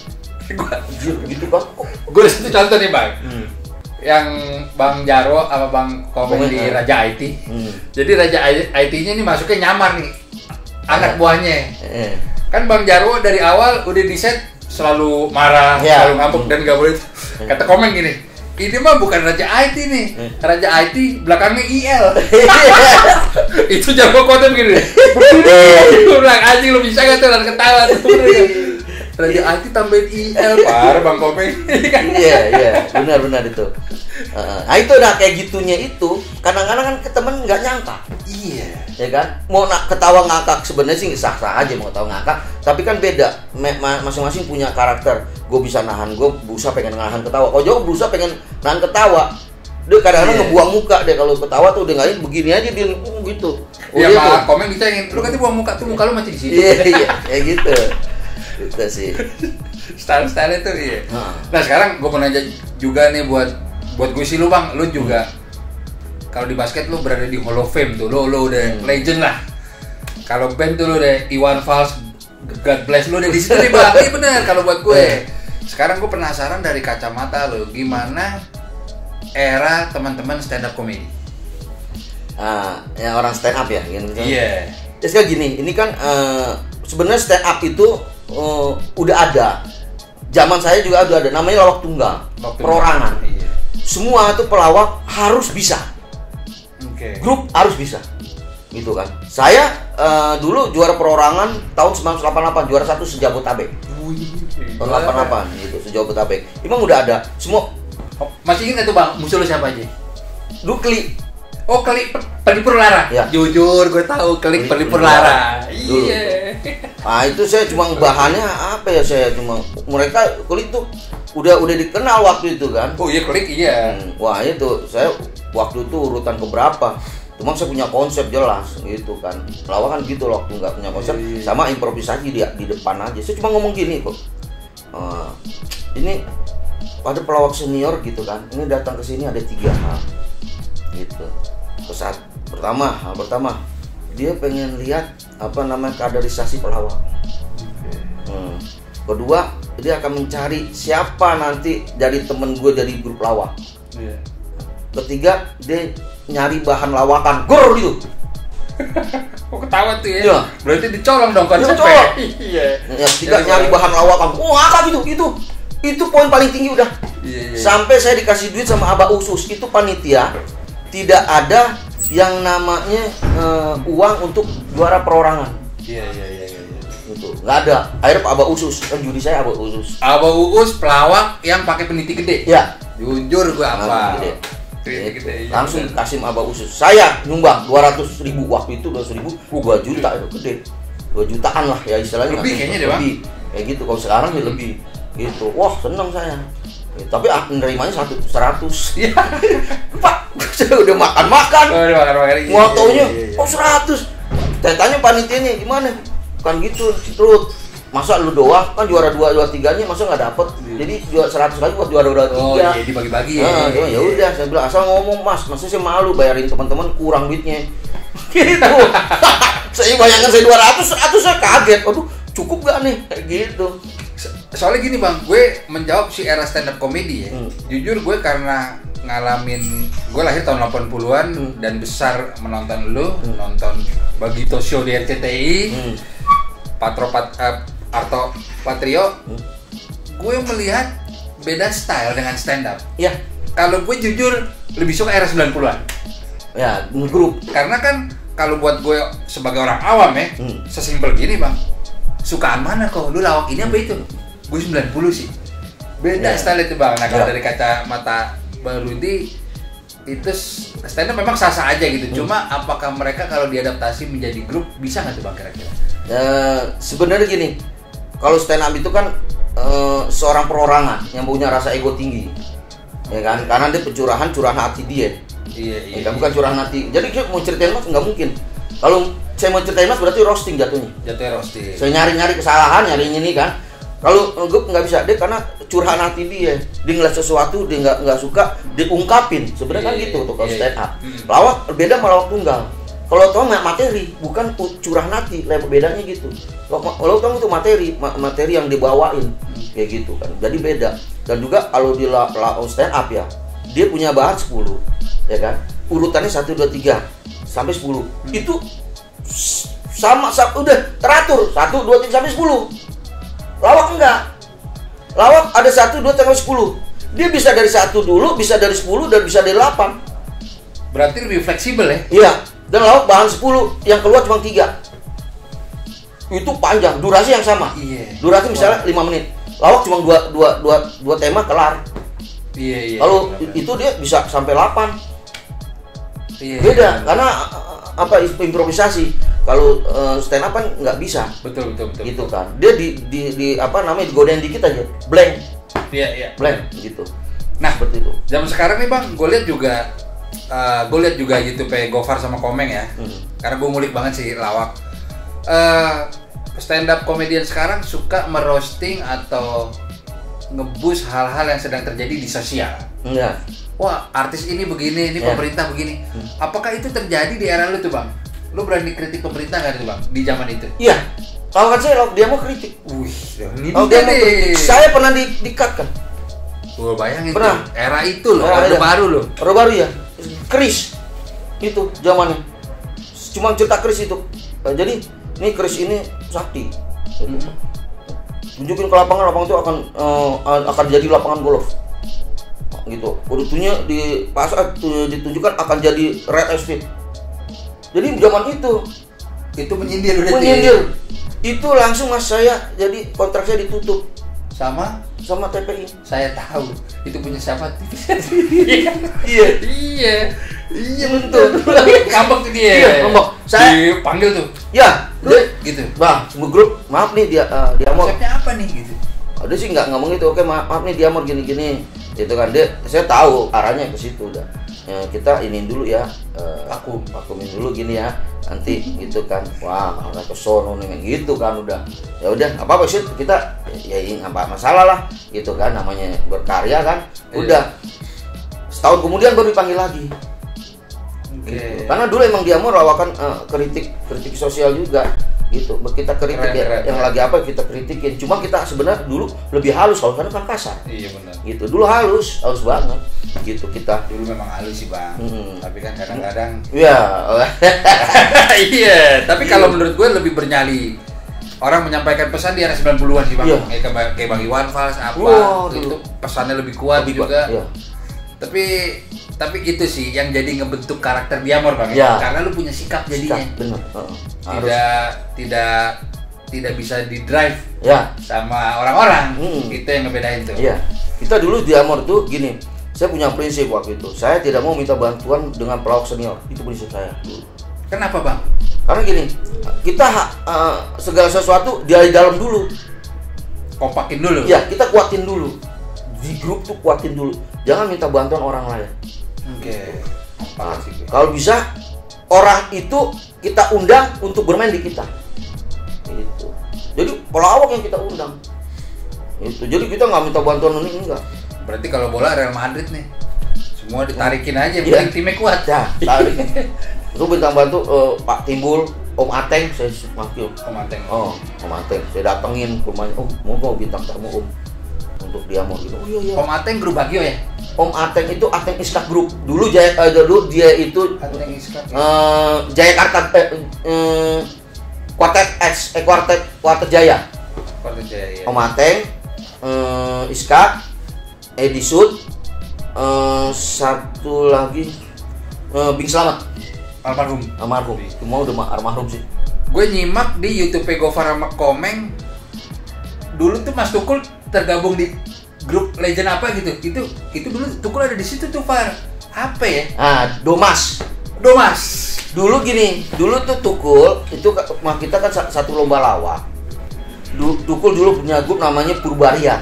Gitu kan? Gue ada satu contoh nih Bang. Yang Bang Jarwo sama Bang Komeng di Raja IT. Jadi Raja IT-nya ini masuknya nyamar nih, anak buahnya. Kan Bang Jarwo dari awal udah di set selalu marah, selalu ngambek dan gak boleh. Kata Komeng gini, ini mah bukan Raja IT nih, Raja IT belakangnya IL. Itu Jarwo kode begini. Gue bilang anjing lu bisa gak tuh dan ketawa tuh. Raja IT tambahin IL, parah Bang Komeng. Iya, benar itu. Nah itu udah kayak gitunya itu, kadang-kadang kan ke temen nggak nyangka. Iya. Ya kan, mau ketawa ngakak sebenarnya sih sah-sah aja mau ketawa ngakak, tapi kan beda. Masing-masing punya karakter. Gue bisa nahan, gue berusaha pengen nahan ketawa. Kalau jauh berusaha pengen nahan ketawa, dia kadang-kadang ngebuang muka deh kalau ketawa tuh udah nggak begini aja dia gitu. Iya Pak Komeng ditanya, lu katanya buang muka tuh muka lu masih di situ. Iya, kayak gitu. Itu sih. Style itu iya. Nah sekarang gue mau nanya juga nih buat gue sih lu Bang, lu juga kalau di basket lu berada di Hall of Fame tuh, lu udah legend lah. Kalau band tuh lu udah Iwan Fals, God bless lu udah di situ nih Bang. Ini bener kalau buat gue. Sekarang gue penasaran dari kacamata lu, gimana era teman-teman stand up comedy? Yang orang stand up ya, gitu. Iya. Jadi kayak gini, ini kan sebenarnya stand up itu udah ada. Zaman saya juga udah ada, namanya lawak tunggal, perorangan. Iya. Semua itu pelawak harus bisa. Grup harus bisa. Gitu kan. Saya dulu juara perorangan tahun 1988, juara 1 sejabotabek. Tahun 88 gitu, sejabotabek. Emang udah ada semua. Masih ingat tuh Bang, musuh lu siapa aja? Dukli. Oh, Klik Pelipur Lara. Ya. Jujur gue tahu Klik Pelipur Lara. Iya. Nah, itu saya cuma bahannya apa ya, saya cuma mereka Klik tuh udah dikenal waktu itu kan. Oh iya Klik iya. Wah, itu saya waktu itu urutan keberapa. Cuma saya punya konsep jelas gitu kan. Pelawak kan gitu loh, nggak punya konsep sama improvisasi di depan aja. Saya cuma ngomong gini kok. Ini pada pelawak senior gitu kan. Ini datang ke sini ada 3 hal. Gitu. Hal pertama dia pengen lihat apa namanya kaderisasi pelawak. Kedua, dia akan mencari siapa nanti dari temen gue dari grup lawak. Ketiga, dia nyari bahan lawakan, gor gitu. Kok ketawa tuh ya? Iya. Berarti dicolong dong konsepnya. Dicolong. Iya. Yang tiga nyari bahan lawakan. Oh, ngakak itu poin paling tinggi udah. Iya. Sampai saya dikasih duit sama Abah Usus, itu panitia tidak ada yang namanya uang untuk juara perorangan. Iya. Gitu. Nggak ada. Akhirnya Pak Abah Usus, kan judi saya Abah Usus. Abah Uus pelawak yang pakai peniti gede. Ya. Jujur gua apa? Gede. Peniti gede. Iya, Langsung bener. kasih Abah Usus. Saya nyumbang 200.000 waktu itu 200.000, 2 juta itu gede. 2 jutaan lah ya istilahnya. Lebih kayaknya deh, Bang. Lebih. Kayak gitu kalau sekarang ya lebih. Gitu. Wah, seneng saya. Tapi menerimanya 100. Iya. Pak, saya udah makan. Oh, udah makan. Mau taunya, Iya. oh 100. Saya tanya panitianya gimana? Kan gitu, terus masa lu doang kan juara 2, juara 3-nya masa nggak dapet? Jadi juara 100 lagi buat juara 3. Oh iya, dibagi-bagi ya. Ya udah, saya bilang asal ngomong Mas, masa saya malu bayarin teman-teman kurang duitnya. Gitu. Saya bayangkan saya 200 saya kaget. Aduh, cukup gak nih? Kayak gitu. Soalnya gini Bang, gue menjawab si era stand up comedy ya. Jujur gue karena ngalamin, gue lahir tahun 80-an dan besar menonton lu, nonton Bagito Show di RCTI, Arto Patrio, gue melihat beda style dengan stand up. Ya, Kalau gue jujur lebih suka era 90-an. ya grup. Karena kan kalau buat gue sebagai orang awam ya, sesimpel gini Bang. Sukaan mana kok? Lu lawak ini apa itu? Gue 90 sih. Beda style itu Bang. Nah, kalau dari kacamata Bang Rudi itu stand up memang sah-sah aja gitu. Cuma apakah mereka kalau diadaptasi menjadi grup bisa nggak tuh Bang kira-kira? Sebenarnya gini, kalau stand up itu kan seorang perorangan yang punya rasa ego tinggi, ya kan? Karena dia curahan hati dia. Iya. Ya, bukan curahan hati. Jadi dia mau ceritain Mas nggak mungkin. Kalau saya mau ceritain Mas berarti roasting jatuhnya. Jatuhnya roasting. Saya nyari kesalahan, nyari ini kan. Kalau grup nggak bisa, dia karena curahan hati dia ngeliat sesuatu dia nggak suka, diungkapin. Sebenarnya kan gitu tuh kalau stand up. Lawak beda sama lawak tunggal. Kalau tau materi, bukan curahan hati, bedanya gitu. Kalau tau itu materi yang dibawain kayak gitu kan. Jadi beda. Dan juga kalau di stand up ya, dia punya bahan 10, ya kan? Urutannya 1, 2, 3 sampai 10. Itu sama udah teratur 1, 2, 3 sampai 10. Lawak enggak. Lawak ada 1, 2, 3, 10. Dia bisa dari 1 dulu, bisa dari 10 dan bisa dari 8. Berarti lebih fleksibel ya? Iya. Dan lawak bahan 10, yang keluar cuma 3. Itu panjang, durasi yang sama. Iya. Durasi misalnya 5 menit. Lawak cuma 2 tema kelar. Iya. Kalau itu dia bisa sampai 8. Iya. Beda karena improvisasi. Kalau stand up kan nggak bisa. Betul. Gitu kan. Dia di digodain dikit aja. Blank. Iya. Blank gitu. Nah, seperti itu. Zaman sekarang nih Bang, gue lihat juga YouTube Gofar sama Komeng ya. Karena gue ngulik banget sih lawak. Stand up komedian sekarang suka merosting atau ngebus hal-hal yang sedang terjadi di sosial. Enggak. Wah, artis ini begini, ini pemerintah begini. Apakah itu terjadi di era lu tuh Bang? Lu berani kritik pemerintah nggak tuh Bang di zaman itu? Iya. Kalau kan saya dia mau kritik. Wih, ini Kalau dia mau kritik, saya pernah di-cut kan. Gue bayangin Pernah. tuh, era itu loh, Orde Baru loh. Orde Baru ya. Kris. Itu zamannya. Cuma cerita Kris itu. Jadi ini Kris ini sakti. Tunjukin ke lapangan itu akan jadi lapangan golf. Gitu. Urutunya di pasar ditunjukkan akan jadi real estate. Jadi zaman itu menyindir udah. menyindir. Itu langsung Mas saya jadi kontrak saya ditutup sama TPI. Saya tahu itu punya siapa? Iya betul. Ngambek tuh dia. Iya, ngambek. Saya dipanggil tuh. Ya, Gitu. Bang, grup, maaf nih dia mau. Konsepnya apa nih gitu? Ada sih nggak ngomong itu. Oke, maaf nih dia mau gini-gini. Itu kan saya tahu arahnya ke situ udah. Ya, kita ini dulu ya, vakuumin dulu gini ya. Nanti gitu kan. Wah, arah ke sono nih gitu kan udah. Ya udah, apa sih kita ya apa masalah lah gitu kan, namanya berkarya kan. Udah. Setahun kemudian baru dipanggil lagi. Gitu. Karena dulu emang dia mau lawakan kritik sosial juga. gitu. Kita kritik Keren. yang lagi apa kita kritikin. Cuma kita sebenarnya dulu lebih halus kalau kan kasar. Iya benar. Gitu. Dulu halus banget. Gitu kita. Dulu memang halus sih bang. Tapi kan kadang-kadang. Iya. Iya. Tapi kalau menurut gue lebih bernyali. Orang menyampaikan pesan di era 90-an sih bang. Iya. Kayak Bang Iwan Fals apa. Wow, itu pesannya lebih kuat juga. Iya. Tapi itu sih yang jadi ngebentuk karakter Diamor bang. Ya. Karena lu punya sikap jadinya. Benar. Tidak bisa di drive Ya. sama orang-orang. Itu yang ngebedain tuh. Iya. Kita dulu Diamor tuh gini. Saya punya prinsip waktu itu. Saya tidak mau minta bantuan dengan pelawak senior. Itu prinsip saya. Kenapa bang? Karena gini, kita segala sesuatu dari dalam dulu. Kompakin dulu. Ya, kita kuatin dulu. Di grup tuh kuatin dulu. Jangan minta bantuan orang lain. Oke. Kalau bisa orang itu kita undang untuk bermain di kita. Itu. Jadi pelawak yang kita undang. Itu. Jadi kita nggak minta bantuan ini enggak. Berarti kalau bola Real Madrid nih, semua ditarikin aja, Iya. penting timnya kuat. Ya, tarik. Itu bintang bantu Pak Timbul, Om Ateng, saya panggil. Komanteng. Om Ateng, saya datengin ke rumahnya. Mau bintang tamu Om untuk Diamor gitu. Oh iya. Om Ateng Group Bagio ya? Om Ateng itu Ateng Iskak Group. Dulu dia itu Ateng Iskak. Jayakarta Kuartet Jaya. Kuartet Jaya. Ya. Om Ateng, Iskak, Edi Sud, satu lagi Bing Slamet. Almarhum. Cuma udah almarhum sih. Gue nyimak di YouTube Gofar sama Komeng. Dulu tuh Mas Tukul tergabung di grup legend apa gitu. Itu dulu Tukul ada di situ tuh, Far. Apa ya? Domas. Dulu gini, dulu tuh Tukul itu kita kan satu lomba lawak. Tukul dulu punya grup namanya Purbaria.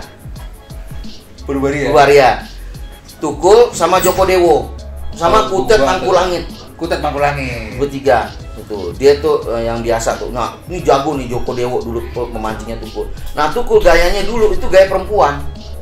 Tukul sama Joko Dewo sama Kutet Mangkulangit. Bertiga itu. Dia tuh yang biasa tuh. Nah, ini jago nih Joko Dewo dulu memancingnya Tukul. Nah, Tukul gayanya dulu itu gaya perempuan.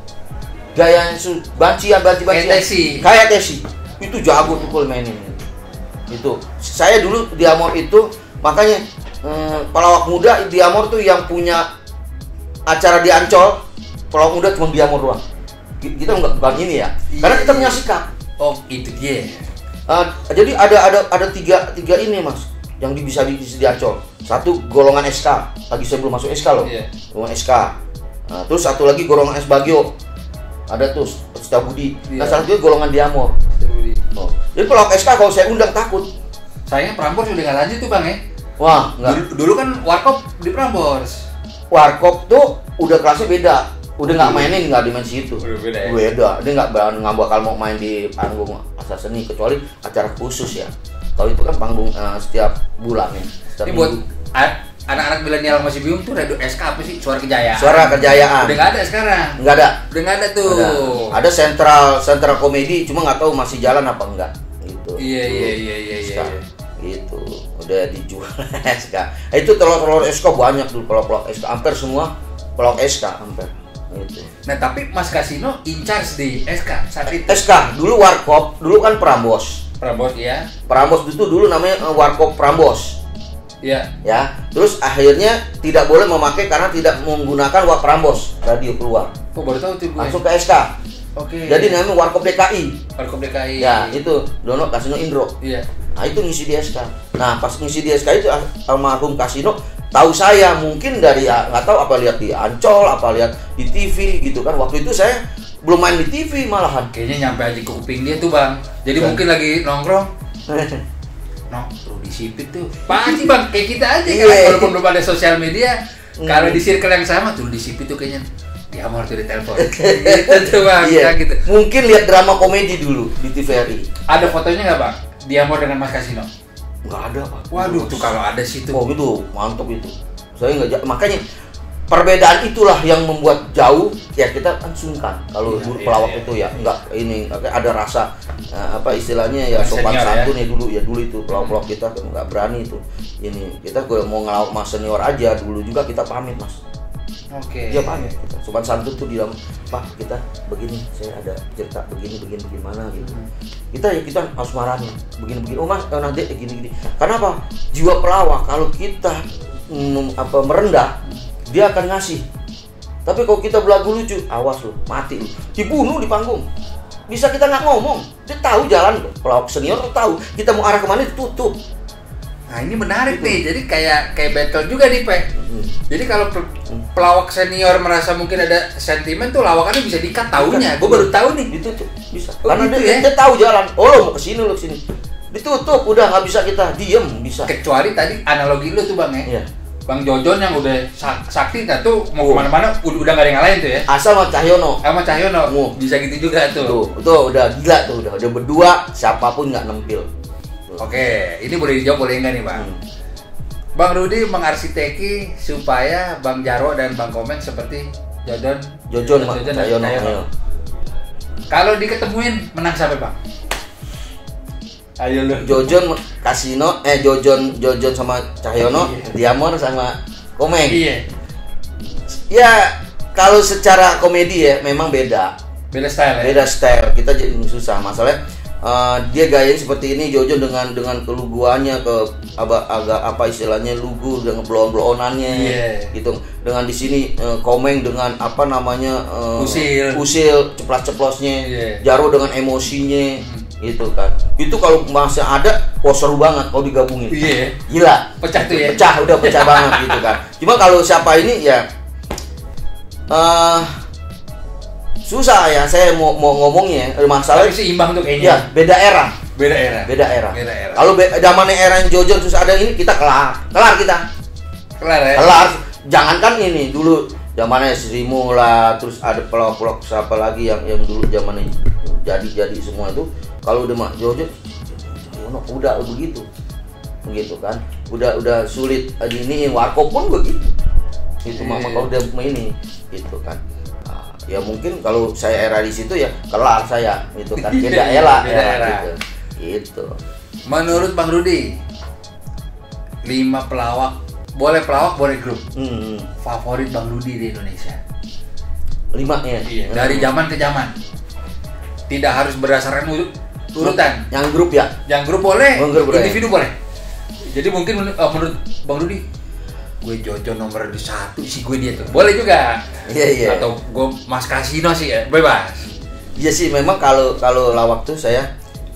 Gaya bancian. Kayak Tesi. Itu jago Tukul mainin. Itu. Saya dulu Diamor itu makanya pelawak muda Diamor tuh yang punya acara di Ancol, pelawak muda cuma Diamor doang. Kita bukan ini ya. Karena kita punya sikap. Oh, itu dia. Jadi ada tiga ini mas yang bisa di Ancol. Satu golongan SK, lagi saya belum masuk SK loh. Iya. Golongan SK. Terus satu lagi golongan S Bagio. Ada tuh Setiabudi. Iya. Nah satu lagi golongan Diamor. Jadi kalau SK kalau saya undang takut. Sayangnya Prambors udah nggak lanjut tuh bang ya. Wah nggak. Dulu kan Warkop di Prambors. Warkop tuh udah kelasnya beda. Udah nggak mainin, nggak di main situ. Udah beda ya? Beda. Dia nggak bakal mau main di panggung asal seni kecuali acara khusus ya. Kalau itu kan panggung setiap bulan nih. Ini buat anak-anak milenial masih bingung tuh radio SK apa sih? Suara Kejayaan. Suara Kejayaan. Udah nggak ada sekarang. Nggak ada. Udah nggak ada tuh. Ada sentral komedi, cuma nggak tahu masih jalan apa enggak. Gitu. Iya. Gitu. Udah dijual SK. Itu telur SK banyak dulu pelawak SK. Hampir semua pelawak SK hampir. Gitu. Nah tapi Mas Kasino in charge di SK saat itu. SK dulu Warkop, dulu kan Prambors. Prambors ya. Prambors itu dulu namanya Warkop Prambors. Iya. Ya. Terus akhirnya tidak boleh memakai karena tidak menggunakan Wak Prambors radio keluar. Oh baru tahu tuh gue. Langsung ke SK. Oke. Jadi namanya Warkop DKI. Warkop DKI. Ya, itu Dono Kasino Indro. Iya. Nah, itu ngisi di SK. Nah, pas ngisi di SK itu almarhum Kasino tahu saya mungkin dari nggak tahu apa lihat di Ancol, apa lihat di TV gitu kan. Waktu itu saya belum main di TV malahan. Kayaknya nyampe aja ke kuping dia tuh bang. Jadi mungkin lagi nongkrong. Perlu disipit tuh. Pasti bang, kayak kita aja kan. Walaupun belum ada sosial media, kalau di circle yang sama tuh disipit tuh kayaknya. Diamor tuh di telepon. Gitu tuh bang. Gitu. Mungkin lihat drama komedi dulu di TVRI. Ada fotonya nggak bang? Diamor dengan Mas Kasino? Nggak ada pak. Waduh tuh kalau ada sih tuh. Oh gitu, mantap itu. Saya nggak makanya perbedaan itulah yang membuat jauh ya kita kan sungkan kalau dulu pelawak itu ya nggak ini ada rasa apa istilahnya ya sopan santun ya dulu itu pelawak kita kan nggak berani itu ini kita mau ngelawak mas senior aja dulu juga kita pamit mas. Oke. Dia pamit kita sopan santun tuh bilang pak kita begini saya ada cerita begini gimana gitu kita harus marahnya begini oh mas nanti gini karena apa jiwa pelawak kalau kita merendah, dia akan ngasih. Tapi kalau kita belagu lucu, awas lu, mati lu, dibunuh di panggung. Bisa kita nggak ngomong, dia tahu jalan. Pelawak senior tuh tahu kita mau arah kemana ditutup. Nah ini menarik nih, jadi kayak battle juga nih Pak. Jadi kalau pelawak senior merasa mungkin ada sentimen tuh lawakannya bisa di-cut taunya. Gue baru tahu nih. Ditutup, bisa. Oh, karena gitu dia tahu jalan. Oh lo mau kesini lo kesini. Ditutup, udah nggak bisa kita diem, bisa. Kecuali tadi analogi lu tuh Bang ya. Iya. Bang Jojon yang udah sakti tuh mau kemana-mana udah nggak ada yang ngalahin tuh ya. Asal sama Cahyono. Sama Cahyono bisa gitu juga tuh. Tuh udah gila tuh, udah berdua siapapun nggak nempil. Oke, ini boleh dijawab boleh enggak nih Bang? Bang Rudi mengarsiteki supaya Bang Jarwo dan Bang Komeng seperti Jojon dan Cahyono. Kalau diketemuin menang siapa Bang? Ayo lu. Jojon Kasino, Jojon sama Cahyono, Diamor sama Komeng. Iya. Ya kalau secara komedi ya memang beda. Beda style ya? Beda style, kita jadi susah. Masalahnya dia gayanya seperti ini, Jojon dengan keluguannya, agak apa istilahnya lugu dengan bloon-bloonannya, gitu. Dengan di sini Komeng dengan apa namanya usil ceplas-ceplosnya, Jarwo dengan emosinya, gitu kan. Itu kalau masih ada, seru banget kalau digabungin. Gila, pecah tuh ya. Udah pecah banget gitu kan. Cuma kalau siapa ini ya susah ya, saya mau ngomongnya masalah. Tapi seimbang tuh kayaknya. Ya, beda era. Kalau zamannya era Jojon susah ada ini, kita kelar kita. Kelar ya. Jangankan ini dulu zamannya Sri Mula, terus ada pelawak siapa lagi yang dulu zamannya jadi semua itu. Kalau udah Mak Jojon, udah begitu kan. Udah sulit ini Warkop pun begitu. Itu mama kalau udah ini gitu kan. Ya mungkin kalau saya era di situ ya kelar saya gitu kan. Beda era gitu. Menurut Bang Rudi, 5 pelawak, boleh grup. Favorit Bang Rudi di Indonesia. 5 ya. Iya. Dari zaman ke zaman. Tidak harus berdasarkan urutan. Yang grup ya? Yang grup boleh, individu boleh. Jadi mungkin menurut Bang Rudi, gue Jojon nomor 1 sih gue dia tuh. Boleh juga. Iya. Atau gue Mas Kasino sih ya, bebas. Iya sih, memang kalau lawak tuh saya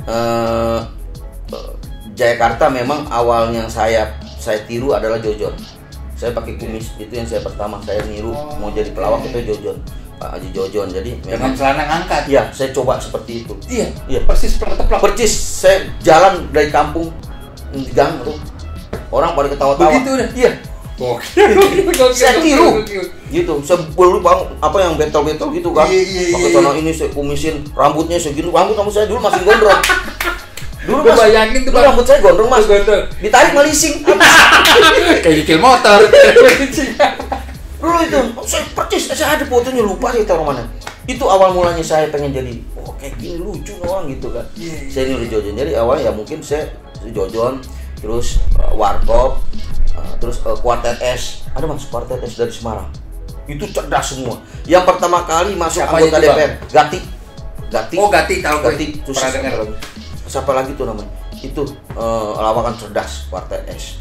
Jayakarta memang awalnya saya tiru adalah Jojon. Saya pakai kumis, itu yang saya pertama saya niru mau jadi pelawak itu Jojon. Pak Haji Jojon. Jadi dengan celana ngangkat. Iya, saya coba seperti itu. Iya. Persis teplak. Persis saya jalan dari kampung di gang tuh. Orang pada ketawa-tawa. Begitu udah. Iya. Saya tiru gitu, sebelum bang apa yang betel-betel gitu kan, pakai celana ini saya kumisin, rambutnya segini, rambut saya dulu masih gondrong. Dulu mas, bayangin tuh rambut saya gondrong mas, ditarik melising, kayak dikil motor. Dulu itu, saya percis, saya ada fotonya lupa sih taruh mana. Itu awal mulanya saya pengen jadi, kayak gini lucu orang gitu kan. Saya niru Jojon, jadi awalnya ya mungkin saya Jojon, terus Warkop. Terus Quartet S, ada mas Quartet S dari Semarang. Itu cerdas semua. Yang pertama kali masuk anggota DPR, Gati. Oh Gati, tahu Gati. Terus siapa lagi tuh namanya? Itu lawakan cerdas Quartet S.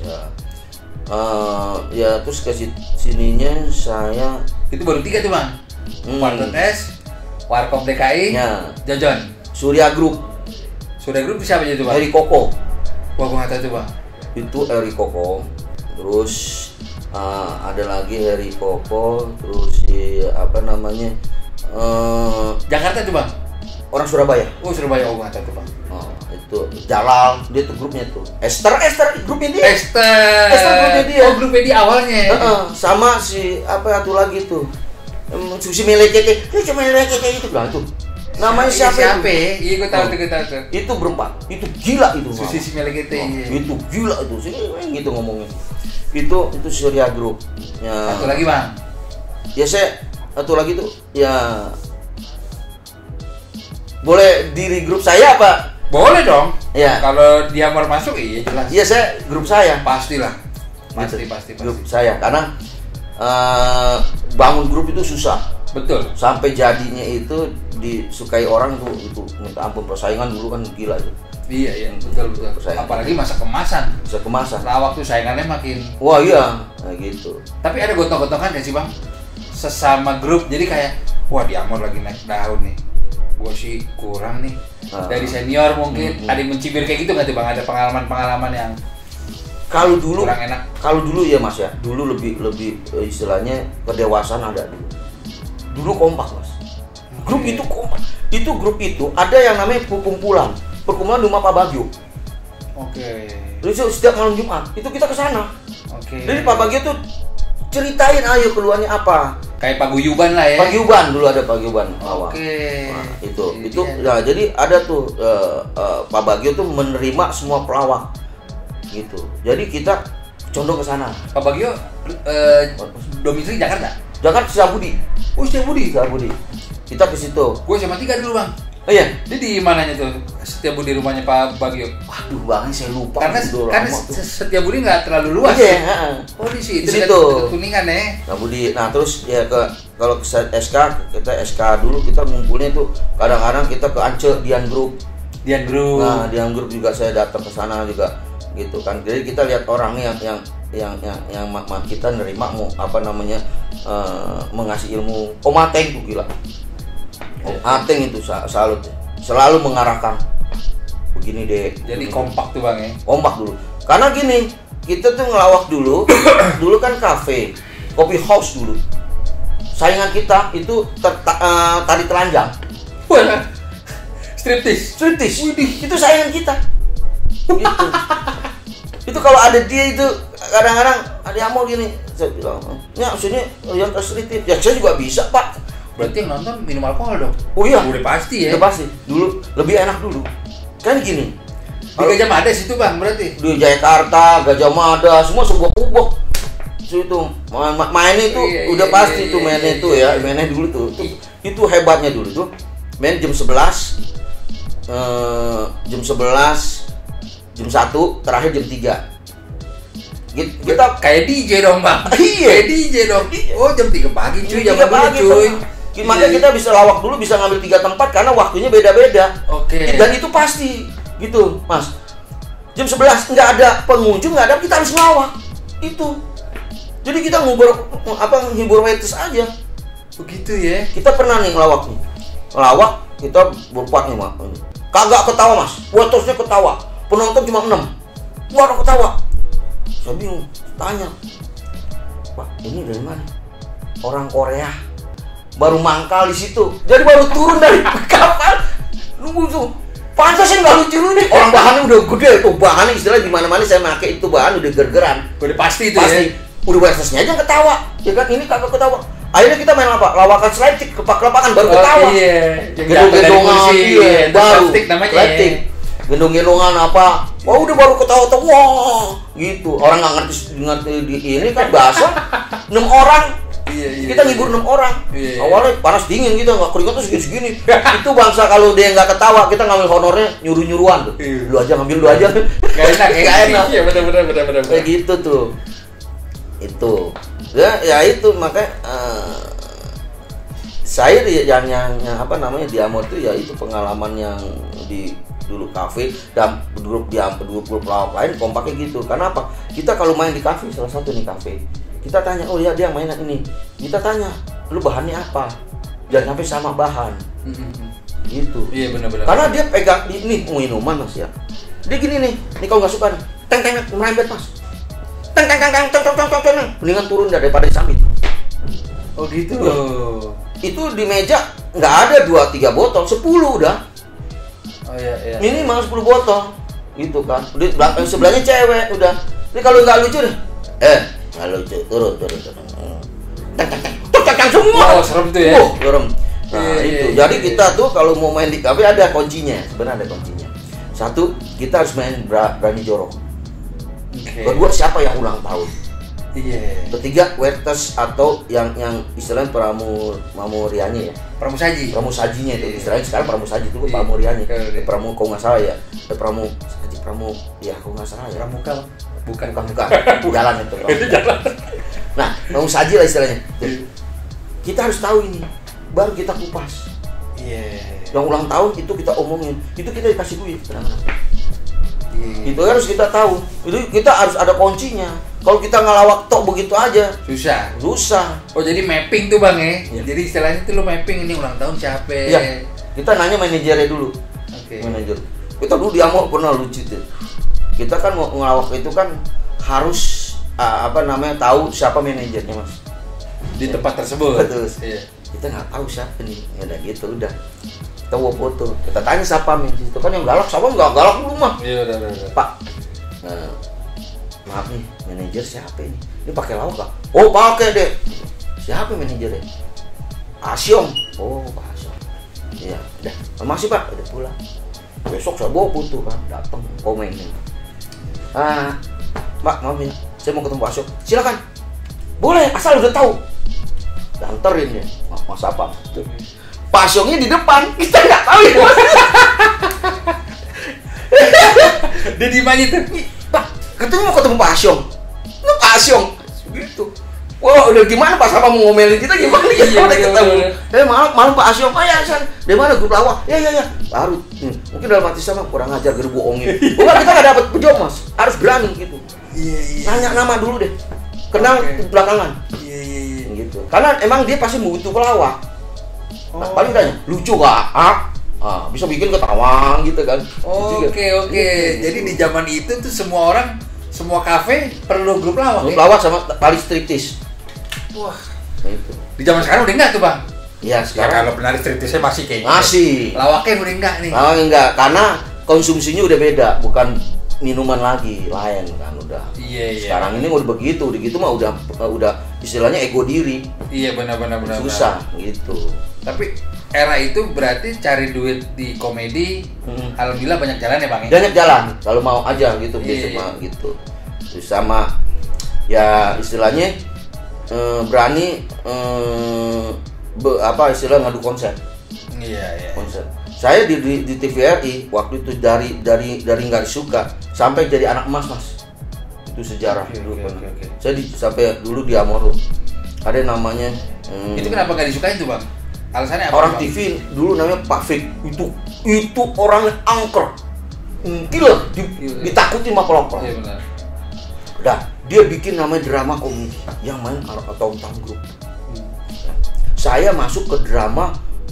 Ya terus ke sininya saya. Itu baru 3 tuh bang. Quartet S, Warkop DKI, Jojon. Surya Group siapa aja tuh bang? Eri Koko. Wah gua nggak tahu tuh bang. Itu Eri Koko. Terus ada lagi Heri Koko, terus si apa namanya Jakarta tuh bang, orang Surabaya. Surabaya, nggak tahu tuh bang. Itu Jalal, dia tuh grupnya tuh. Esther grupnya dia. Esther grupnya dia. Grupnya dia awalnya. Sama si apa satu lagi tuh, Susi Melekete itu lah tuh. Namanya siapa? Iya gue tahu tuh. Itu berempat. Itu gila itu. Susi Melekete. Itu gila itu. Sini gitu ngomongnya. Itu Surya Group. Ya. Satu lagi bang. Ya saya satu lagi tuh ya boleh diri grup saya apa? Boleh dong. Ya. Kalau dia mau masuk iya jelas. Iya saya grup saya. Pastilah. Pasti. Grup saya karena bangun grup itu susah. Betul. Sampai jadinya itu disukai orang itu minta ampun, persaingan dulu kan gila itu. Iya, betul. Persaingan. Apalagi masa kemasan. Bisa kemasan. Lawak tuh saingannya makin. Wah iya, nah, gitu. Tapi ada gontok-gontokan gak sih bang? Sesama grup, jadi kayak, wah di Amor lagi naik daun nih. Gua sih kurang nih. Dari senior mungkin, ada yang mencibir kayak gitu nggak tuh bang? Ada pengalaman-pengalaman yang Kalau dulu, kurang enak. kalau dulu ya mas ya, dulu lebih istilahnya kedewasaan ada dulu. Dulu kompak mas. Grup itu kompak. Itu grup itu ada yang namanya perkumpulan di rumah Pak Bagio. Oke. Jadi setiap malam Jumat itu kita ke sana. Oke. Jadi Pak Bagio tuh ceritain ayo keluarnya apa. Kayak paguyuban lah ya. Paguyuban dulu ada paguyuban awal. Oke. Nah, itu ya jadi ada tuh Pak Bagio tuh menerima semua pelawak gitu. Jadi kita condong ke sana. Pak Bagio domisili Jakarta. Jakarta Setiabudi. Oh Setiabudi. Setiabudi. Kita ke situ. Gue SMA 3 dulu bang. Oh iya. Dia di mananya tuh? Setiabudi rumahnya Pak Bagio. Waduh bang, saya lupa. Karena Setiabudi nggak terlalu luas. Iya. Oh di situ. Di situ. Dekat Kuningan ya. Setiabudi. Nah terus ya kalau ke SK kita SK dulu kita ngumpulnya tuh kadang-kadang kita ke Ance Dian Group. Nah Dian Group juga saya datang ke sana juga gitu kan. Jadi kita lihat orangnya yang kita nerima mau apa namanya mengasih ilmu. Om Ateng tuh gila. Om Ateng itu salut, selalu mengarahkan begini deh. Jadi begini. kompak tuh bang ya. Kompak dulu. Karena gini, kita tuh ngelawak dulu, dulu kan kafe, coffee house dulu. Saingan kita itu tari telanjang. Wah, striptis. Itu saingan kita. Gitu. Itu kalau ada dia itu kadang-kadang ada yang mau gini, saya bilang, ya sini yang striptis. Ya saya juga bisa pak. Berarti yang nonton minum alkohol dong? Oh iya. Udah pasti ya? Udah pasti. Dulu, lebih enak dulu. Kan gini. Di Gajah Mada situ bang berarti? Di Jakarta, Gajah Mada, semua sebuah situ. Mainnya itu udah pasti tuh mainnya itu ya. Mainnya dulu tuh. Itu hebatnya dulu tuh. Main jam 11, jam 1, terakhir jam 3. Kita kayak DJ dong bang. Iya. Kayak DJ dong. Oh jam 3 pagi cuy, jam 3 pagi cuy. Makanya kita bisa lawak dulu, bisa ngambil 3 tempat karena waktunya beda-beda. Oke. Dan itu pasti gitu mas. Jam 11 nggak ada pengunjung, nggak ada, kita harus ngelawak itu. Jadi kita ngibur waitress aja. Begitu ya. Kita pernah nih ngelawak kita berempat nih mas. Kagak ketawa mas, waitressnya ketawa, penonton cuma 6. Waduh ketawa. Saya bingung, tanya, Pak ini dari mana? Orang Korea. Baru mangkal di situ, jadi baru turun dari kapal. Nunggu tuh, pantasnya nggak lucu nih. Orang bahannya udah gede tuh, bahannya istilah di mana-mana saya pakai itu bahan udah gergeran. Udah pasti itu pasti. Ya. Udah waitressnya aja ketawa, ya kan ini kagak ketawa. Akhirnya kita main apa? Lawakan slapstick, kepak-kepakan baru ketawa. Iya. Gendong-gendongan, iya, baru. Slapstick. Gendong-gendongan apa? Wah udah baru ketawa-tawa, wah gitu. Orang nggak ngerti ini kan bahasa 6 orang. Iya. Kita ngibur 6 orang. Iya. Awalnya panas dingin gitu, nggak keringat tuh segini-segini. Itu bangsa kalau dia nggak ketawa, kita ngambil honornya nyuruh-nyuruhan tuh. Iya. Lu aja ngambil, lu aja. Gak enak, Gak enak. Iya benar. Kayak gitu tuh. Itu. Ya itu makanya saya yang apa namanya di Amor tuh ya itu pengalaman yang di dulu kafe dan grup lawak lain kompaknya gitu. Karena apa? Kita kalau main di kafe, salah satu nih kafe, kita tanya, oh ya dia mainan ini. Kita tanya, lu bahannya apa? Jangan sampai sama bahan. Gitu. Iya benar. Karena dia pegang ini minuman mas ya. Dia gini nih kalau nggak suka nih, teng merembet mas. Teng. Mendingan turun daripada disambit. Oh gitu. Itu di meja nggak ada 2-3 botol, 10 udah. Oh iya. Minimal 10 botol. Gitu kan. Di belakang sebelahnya cewek udah. Ini kalau nggak lucu deh. Nggak lucu, turun. Teng semua. Oh, serem tuh ya. Serem. Nah, itu. Jadi kita tuh kalau mau main di kafe ada kuncinya. Sebenarnya ada kuncinya. Satu, kita harus main berani jorok. Kedua, siapa yang ulang tahun. Iya. Ketiga, waitress atau yang istilahnya pramurianya ya. Pramusajinya itu istilahnya sekarang pramusaji itu pramurianya. Pramu kalau nggak salah ya. Pramu ya kalau nggak salah ya. Pramuka. Bukan. Jalan itu. Jalan. Nah, pramusaji lah istilahnya. Kita harus tahu ini, baru kita kupas. Iya. Yang ulang tahun itu kita omongin, itu kita dikasih duit. Itu harus kita tahu. Itu kita harus ada kuncinya. Kalau kita ngelawak tok begitu aja, susah. Oh jadi mapping tuh bang ya? Jadi istilahnya tuh lo mapping ini ulang tahun siapa? Iya. Kita nanya manajernya dulu. Manajer. Kita dulu di Amor pernah lucu tuh. Kita kan mau ngelawak itu kan harus tahu siapa manajernya mas. Di tempat tersebut. Betul. Iya. Kita nggak tahu siapa nih. Ya udah gitu udah. Kita bawa foto. Kita tanya siapa manajer itu kan yang galak, siapa nggak galak dulu mah. Iya udah. Pak. Maaf nih, manajer siapa ini? Ini pakai lawak gak? Oh pakai deh. Siapa manajernya? Asyong. Oh Pak Asyong. Iya, udah. Makasih Pak, udah pulang. Besok saya bawa foto kan, datang komenin. Mbak, maaf ya, saya mau ketemu Pak Asyong. Silakan. Boleh, asal udah tahu. Danterin ya, Mas apa? Pak Asyongnya di depan, kita nggak tahu ya. Dia di mana tuh? Pak, katanya mau ketemu Pak Asyong. Lu Pak Asyong gitu. Wah, udah gimana Pak Sapa mau ngomelin kita gimana ya? Udah ketemu. Malam Pak Asyong, ya San. Dari mana grup lawak? Ya. Baru. Mungkin dalam hati sama kurang ajar bohongin. Bukan kita enggak dapat pejoh, Mas. Harus berani gitu. Iya. Tanya nama dulu deh. Kenal belakangan. Iya. Gitu. Karena emang dia pasti butuh pelawak. Nah, paling tanya, lucu gak? Bisa bikin ketawa gitu kan. Oke. Jadi di zaman itu tuh semua orang, semua kafe perlu grup lawak. Grup lawak sama tali striptis. Wah, itu. Di zaman sekarang udah enggak tuh bang? Iya sekarang. Ya, kalau penari striptisnya masih kayak gitu. Masih. Lawaknya udah enggak nih? Lawaknya enggak, karena konsumsinya udah beda, bukan minuman lagi, lain kan udah. Iya. Sekarang ini udah begitu mah udah istilahnya ego diri. Iya benar. Susah gitu. Tapi era itu berarti cari duit di komedi, alhamdulillah banyak jalan ya bang? Banyak jalan, kalau mau aja gitu, cuma gitu. Terus sama ya istilahnya berani istilah ngadu konsep. Iya. Konsep. Saya di TVRI waktu itu dari nggak disuka sampai jadi anak emas mas. Itu sejarah dulu. Okay. Saya sampai dulu di Amor ada namanya. Itu kenapa nggak disukain tuh bang? Alasannya apa? Orang bang? TV dulu namanya Pak Fik itu orangnya angker, gila, ditakutin sama pelopor. Iya benar. Dah dia bikin namanya drama komedi yang main atau Group. Saya masuk ke drama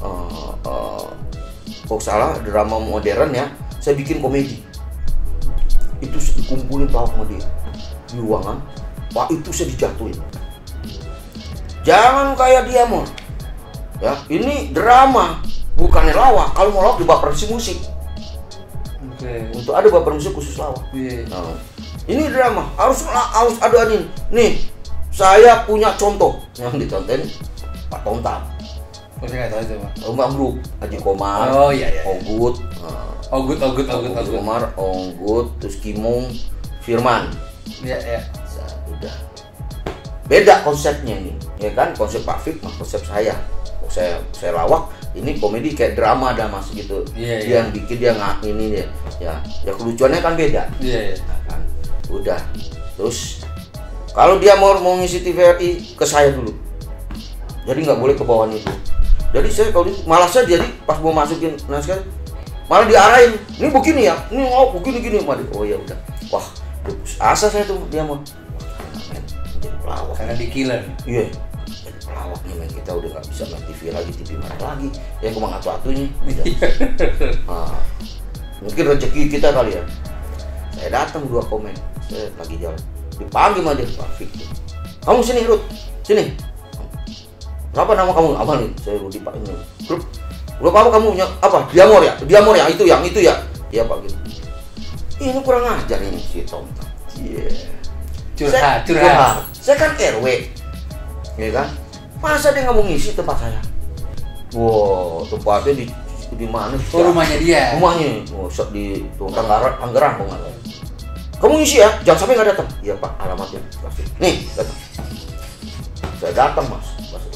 drama modern ya. Saya bikin komedi. Itu dikumpulin tahu sama dia di ruangan. Pak itu saya dijatuhin. Jangan kayak dia Mon. Ya, ini drama, bukannya lawak. Kalau mau lawak dibapersi musik. Untuk ada baper musik khusus lawak. Nah, ini drama, harus ada ini. Nih, saya punya contoh yang ditonton Pak Tontam. Saya nggak tahu itu Pak. Mbak Grup, Haji Komar, Ogut, Komar, Ogut, terus Kimung, Firman. Iya. Udah. Beda konsepnya nih, ya kan? Konsep Pak Fik, konsep saya. Saya lawak, ini komedi kayak drama dah mas gitu. Dia yang bikin dia ini dia. Ya kelucuannya kan beda. Iya. Nah, kan. Udah. Terus kalau dia mau ngisi TVRI ke saya dulu. Jadi nggak boleh ke bawah itu. Jadi saya kalau malah saya jadi pas mau masukin naskah malah diarahin. Ini begini ya. Ini begini. Oh ya udah. Wah, asa saya tuh dia mau. Jadi pelawak. Karena di killer. Iya. Pelawak nih men, kita udah nggak bisa main TV lagi, TV mana lagi ya cuma atunya mungkin rezeki kita kali ya. Saya datang 2 komen, saya lagi jalan dipanggil sama dia Pak Fik, kamu sini Rut, sini, berapa nama kamu? Apa nih? Saya Rudi Pak ini grup apa kamu apa? Diamor ya itu ya iya Pak gitu. Ini kurang ajar ini si Tom. Curhat. Saya kan RW ya kan. Masa dia nggak mau ngisi tempat saya? Wow, tempatnya di mana? Rumahnya dia. Rumahnya, di Tangerang kok nggak? Kamu ngisi ya? Jangan sampai nggak datang. Iya Pak, alamatnya. Nih, datang. Saya datang mas.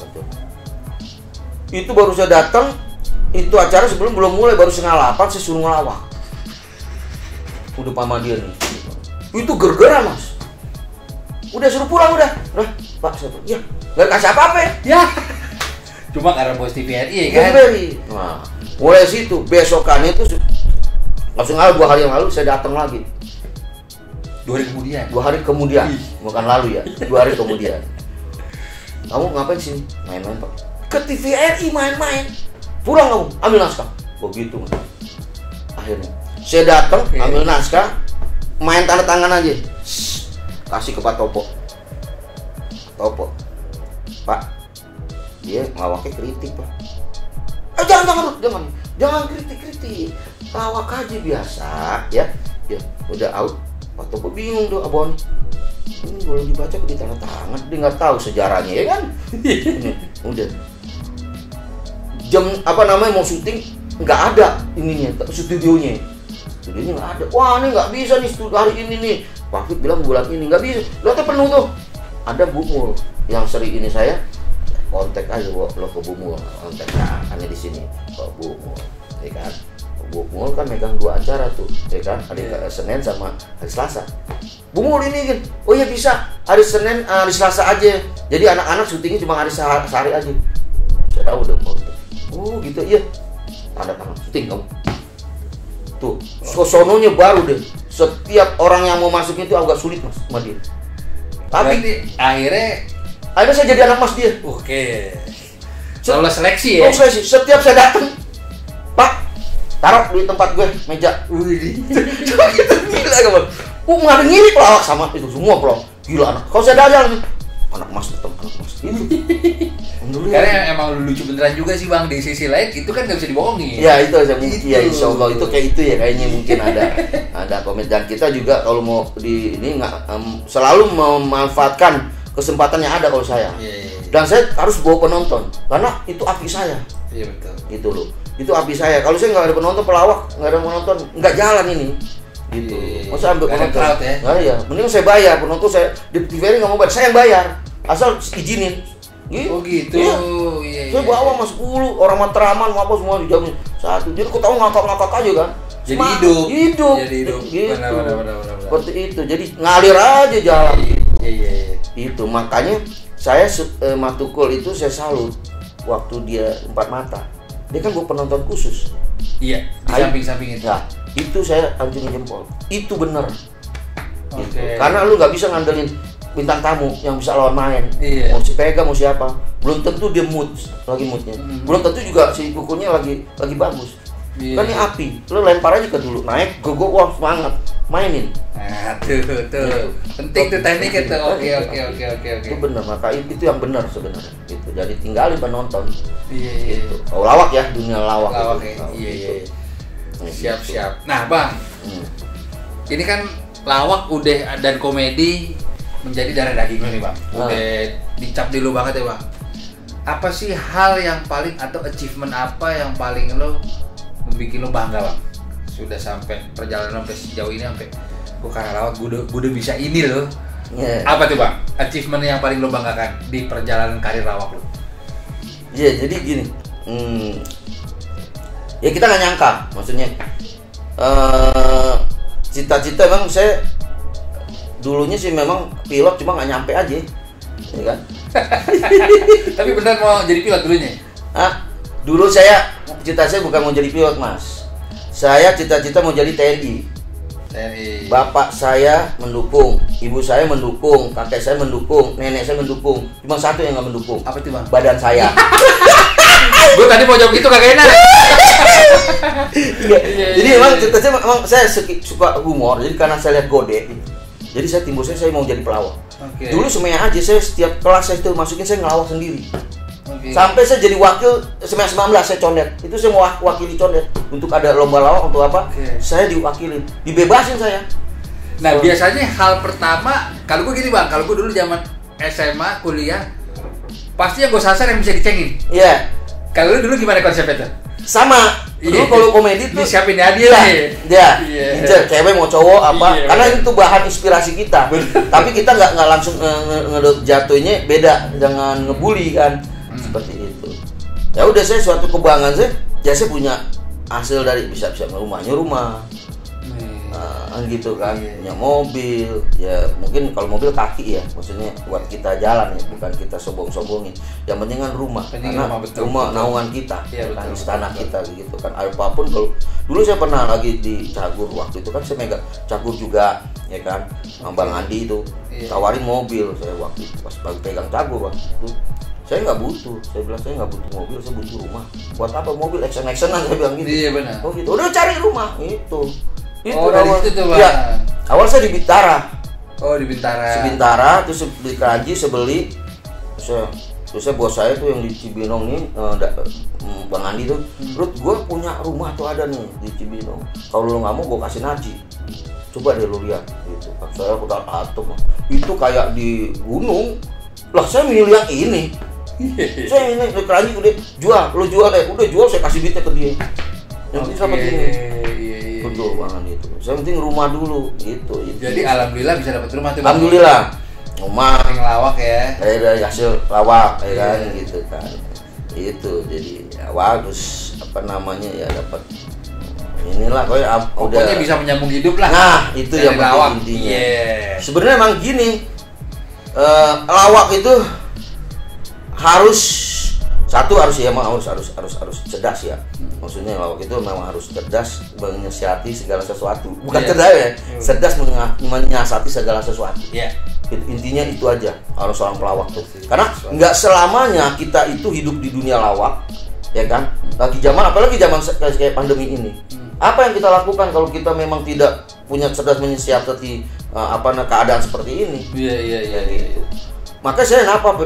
Itu baru saya datang. Itu acara belum mulai, baru 7:30 saya suruh ngelawak. Udah pama dia nih. Itu gergeran mas. Udah suruh pulang udah. Pak saya pergi. Ya. Gak kasih apa-apa ya. Cuma karena bos TVRI kan? Nah, mulai situ, besokannya itu langsung 2 hari yang lalu saya datang lagi. 2 hari kemudian. 2 hari kemudian, bukan lalu ya, 2 hari kemudian. Kamu ngapain sini? Main-main Pak. Ke TVRI main-main. Pulang kamu, ambil naskah. Begitu Mas. Akhirnya saya datang, ambil naskah, main tanda tangan aja. Kasih ke Pak Topo. Pak, dia ngawaknya kritik Pak. Jangan kritik. Lawak aja biasa ya. Ya udah out. Pak Topo bingung tuh abon. Ini boleh dibaca di tanda tangan, dia nggak tahu sejarahnya ya kan. Udah jam mau syuting nggak ada ininya, studionya nggak ada. Wah ini nggak bisa nih hari ini nih. Pak Fit bilang bulan ini nggak bisa, lotnya penuh tuh. Ada Bu Mul yang seri ini saya kontak aja lo ke Bu Mul, kontak hanya di sini Bu Mul, ya kan. Bu Mul kan megang 2 acara tuh, ya kan, hari Senin sama hari Selasa. Bu Mul ini kan, oh iya bisa, hari Senin, hari Selasa aja. Jadi anak-anak syutingnya cuma hari sehari aja. Saya tahu udah kontak. Oh gitu, iya. Tanda tangan, syuting kamu. Tuh, sononya baru deh. Setiap orang yang mau masuk itu agak sulit Mas sama dia. Tapi akhirnya saya jadi anak Mas dia. Oke. Lolos seleksi ya? Oh seleksi, setiap saya datang, Pak, taruh di tempat gue meja. Wih, gila kamu. Nggak ada ngiri pelawak sama itu semua pelawak. Gila anak. Kalau saya dagang anak Mas datang, anak Mas itu. Karena emang lucu beneran juga sih Bang, di sisi lain itu kan nggak bisa dibohongin. Ya itu aja mungkin ya, insya Allah itu kayak itu ya kayaknya mungkin ada komen. Dan kita juga kalau mau di ini nggak selalu memanfaatkan kesempatan yang ada kalau saya. Dan saya harus bawa penonton karena itu api saya. Iya betul. Itu loh, itu api saya. Kalau saya nggak ada penonton pelawak, nggak ada penonton, nggak jalan ini. Gitu. Masa ambil penonton? Crowd, ya? Nah, iya. Mending saya bayar penonton, saya di TVRI nggak mau bayar, saya yang bayar asal izinin. Gitu. Oh gitu. Iya. Saya bawa mas 10 orang matraman mau apa semua dijamin satu. Jadi kau tahu ngakak aja kan. Jadi hidup. Gitu. Benar. Seperti itu. Jadi ngalir aja jalan. Iya. Itu makanya saya Matukul itu saya salut waktu dia 4 mata. Dia kan buat penonton khusus. Iya, di samping-samping itu. Nah, itu saya acungin jempol. Itu benar. Oke. Gitu. Karena lu nggak bisa ngandelin bintang tamu yang bisa lawan main. Iya. Mau si Pega mau siapa, belum tentu dia lagi moodnya. Belum tentu juga si kukunya lagi bagus. Iya. Kan ini api, lu lempar aja ke dulu, naik, go wah semangat, mainin. Nah, tuh. Penting tuh teknik itu. Oke. Itu benar, maka itu yang benar sebenarnya. Gitu. Jadi tinggalin penonton. Iya. Gitu. Oh lawak ya, dunia lawak. Lawak gitu. ya. Iya. Gitu. Siap. Nah, Bang. Ini kan lawak udah dan komedi menjadi darah daging lo nih Bang. Udah dicap di lu banget ya Bang. Apa sih hal yang paling atau achievement apa yang paling lo membuat lo bangga Bang? Sudah sampai perjalanan sampai sejauh ini sampai gue karena lawak gue udah bisa ini loh. Yeah. Apa tuh Bang? Achievement yang paling lo banggakan di perjalanan karir lawak lo? Iya, jadi gini. Ya kita nggak nyangka, maksudnya cita-cita emang saya dulunya sih memang pilot cuma nggak nyampe aja, ya kan? Tapi benar mau jadi pilot dulunya? Dulu cita saya bukan mau jadi pilot Mas. Saya cita-cita mau jadi TNI. Bapak saya mendukung, ibu saya mendukung, kakek saya mendukung, nenek saya mendukung. Cuma satu yang nggak mendukung. Apa itu Bang? Badan saya. Gue tadi mau jawab gitu kagak enak. Jadi memang saya suka humor. Jadi karena saya lihat Gode, jadi saya timbul saya mau jadi pelawak. Dulu semuanya aja saya setiap kelas saya itu masukin saya ngelawak sendiri. Sampai saya jadi wakil semester 19 saya condet. Itu saya mau wakili condet untuk ada lomba lawak untuk apa? Saya diwakilin, dibebasin saya. Nah, biasanya hal pertama kalau gue gini Bang, kalau gue dulu zaman SMA, kuliah pasti yang gue sasar yang bisa dicengin. Iya. Kalau lu dulu gimana konsepnya tuh? Sama. Dulu kalau komedi tuh disiapin hadiah nih. Dia cewek mau cowok apa? Karena itu bahan inspirasi kita. Tapi kita nggak langsung jatuhnya beda, jangan ngebully kan. Seperti itu. Ya udah saya suatu kebanggaan saya punya hasil dari bisa rumahnya rumah. Gitu kan, punya mobil, ya mungkin kalau mobil kaki ya, maksudnya buat kita jalan ya, bukan kita sombong-sombongin. Yang penting kan rumah, karena rumah naungan kita, kan istana kita gitu kan. Apapun kalau dulu saya pernah lagi di Cagur waktu itu kan saya megang Cagur juga, ya kan. Bang Andi itu tawarin mobil, saya waktu itu pas pegang Cago Bang. Saya nggak butuh, saya bilang saya nggak butuh mobil, saya butuh rumah. Buat apa mobil action-actionan, saya bilang gitu. Iya benar. Oh gitu, udah cari rumah itu. Oh dari awal, situ tuh Bang. ya, awal saya di Bintara. Oh di Bintara. Bintara, terus di Kranji saya beli. Terus bos saya tuh yang di Cibinong nih, Bang Andi tuh, Rut, gue punya rumah tuh ada nih di Cibinong. Kalau lu nggak mau, gue kasih Naji. Coba deh lu lihat. Gitu. Saya udah atom. Itu kayak di gunung. Lah saya milih yang ini. Saya ini di Kranji udah jual, lu jual deh. Udah jual, saya kasih duitnya ke dia. Yang bisa seperti ini. Betul banget itu. Saya penting rumah dulu gitu. Jadi alhamdulillah bisa dapat rumah tuh Bang. Alhamdulillah. Rumah yang lawak ya. Dari hasil lawak ya kan gitu kan. Itu jadi ya bagus apa namanya ya dapat inilah pokoknya bisa menyambung hidup lah. Nah, itu yang lawak intinya. Sebenarnya emang gini. Lawak itu harus ya emang harus cerdas ya. Maksudnya lawak itu memang harus cerdas menyiasati segala sesuatu. Bukan cerdas ya, cerdas menyiasati segala sesuatu. Intinya itu aja kalau seorang pelawak tuh. Karena nggak selamanya kita itu hidup di dunia lawak, ya kan? Apalagi zaman kayak pandemi ini. Apa yang kita lakukan kalau kita memang tidak punya cerdas menyiasati keadaan seperti ini? Iya. Gitu. Maka saya kenapa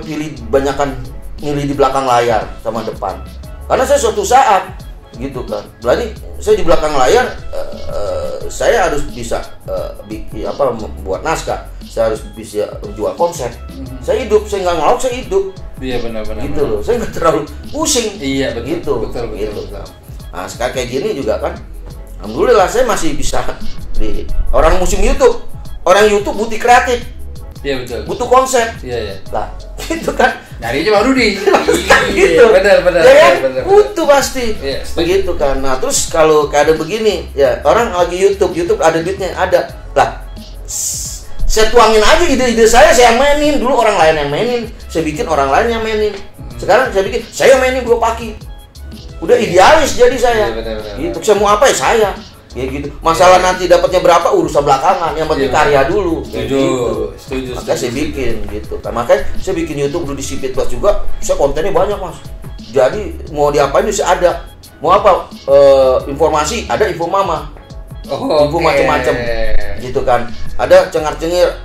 milih di belakang layar sama depan? Karena saya suatu saat gitu kan, berarti saya di belakang layar saya harus bisa membuat naskah, saya harus bisa menjual konsep. Saya hidup, saya nggak ngelawak, saya hidup. Iya benar-benar. Gitu loh, saya nggak terlalu pusing. Iya betul. Gitu. Betul. Nah sekarang kayak gini juga kan, alhamdulillah saya masih bisa di orang musim YouTube. Orang YouTube butuh kreatif. Iya betul. Butuh konsep. Iya. Lah, gitu kan. Nyarinya Bang Rudi. Gitu. Benar. Ya kan? Butuh pasti. Iya, begitu kan. Nah, terus kalau keadaan begini, ya orang lagi YouTube ada duitnya, ada. Lah, saya tuangin aja ide-ide saya mainin. Dulu orang lain yang mainin, saya bikin orang lain yang mainin. Sekarang saya mainin 2 paki. Udah idealis jadi saya. Gitu. Saya mau apa ya saya. Ya gitu. Masalah nanti dapatnya berapa urusan belakangan, yang penting karya dulu. Setuju. Makanya saya bikin gitu. Makanya saya bikin YouTube dulu di Sipit Plus juga. Saya kontennya banyak Mas. Jadi mau diapain bisa ada. Mau apa? Informasi ada, info mama. Info macam-macam. Gitu kan. Ada cengar-cengir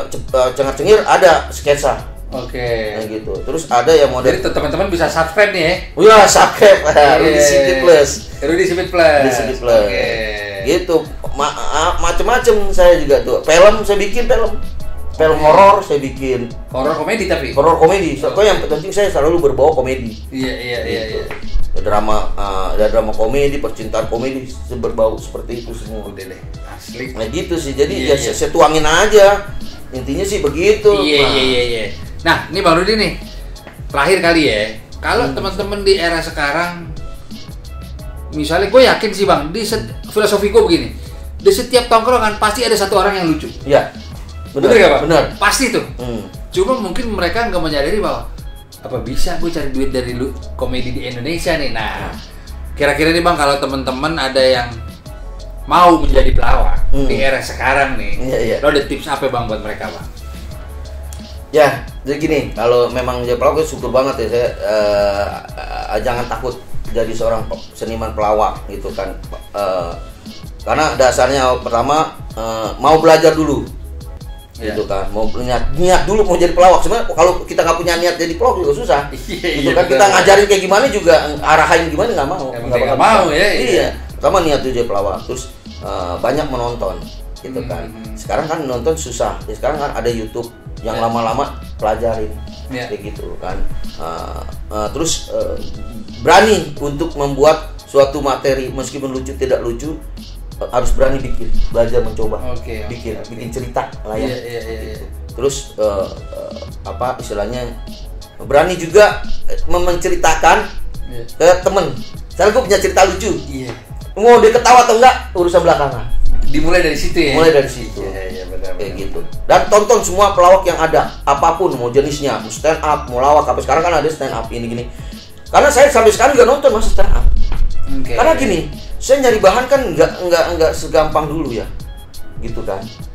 ada sketsa. Nah, gitu. Terus ada yang model. Jadi teman-teman bisa subscribe nih ya. Iya, subscribe. Di Sipit Plus. Di Sipit Plus. Gitu. Macam-macam saya juga tuh. Film saya bikin film horor saya bikin. Horor komedi tapi. Horor komedi. Soalnya yang penting saya selalu berbau komedi. Iya. Drama komedi, percintaan komedi berbau seperti itu semua. Udah deh. Asli. Nah gitu sih. Jadi saya tuangin aja. Intinya sih begitu. Iya. Nah, ini Bang Rudi nih. Terakhir kali ya. Kalau teman-teman di era sekarang, misalnya gue yakin sih Bang, di filosofiku begini. Di setiap tongkrongan pasti ada satu orang yang lucu. Iya. Bener gak Bang? Bener. Pasti tuh. Cuma mungkin mereka nggak menyadari bahwa apa bisa gue cari duit dari komedi di Indonesia nih. Nah, kira-kira nih Bang, kalau teman-teman ada yang mau menjadi pelawak di era sekarang nih, lo ada tips apa Bang buat mereka Bang? Ya, jadi gini, kalau memang jadi pelawak syukur banget ya saya, jangan takut jadi seorang seniman pelawak gitu kan. Karena dasarnya pertama mau belajar dulu. Gitu kan, mau niat dulu mau jadi pelawak. Sebenarnya kalau kita nggak punya niat jadi pelawak juga susah. Gitu kan, kita ngajarin kayak gimana juga, arahin gimana nggak mau. Nggak mau ya. Iya. Pertama niat tuh jadi pelawak, terus banyak menonton, gitu kan. Sekarang kan nonton susah. Ya, sekarang kan ada YouTube yang lama-lama pelajarin, kayak gitu kan. Terus berani untuk membuat suatu materi meskipun lucu tidak lucu, harus berani belajar mencoba, bikin cerita lah ya. Gitu. Terus istilahnya berani juga menceritakan ke temen. Misalnya gue punya cerita lucu, mau dia ketawa atau enggak urusan belakangan. Dimulai dari situ ya. Mulai dari situ. Iya benar. Kayak gitu. Dan tonton semua pelawak yang ada, apapun mau jenisnya, mau stand up, mau lawak apa. Sekarang kan ada stand up ini. Karena saya sampai sekarang juga nonton masih stand up. Karena gini, saya nyari bahan kan nggak segampang dulu ya, gitu kan.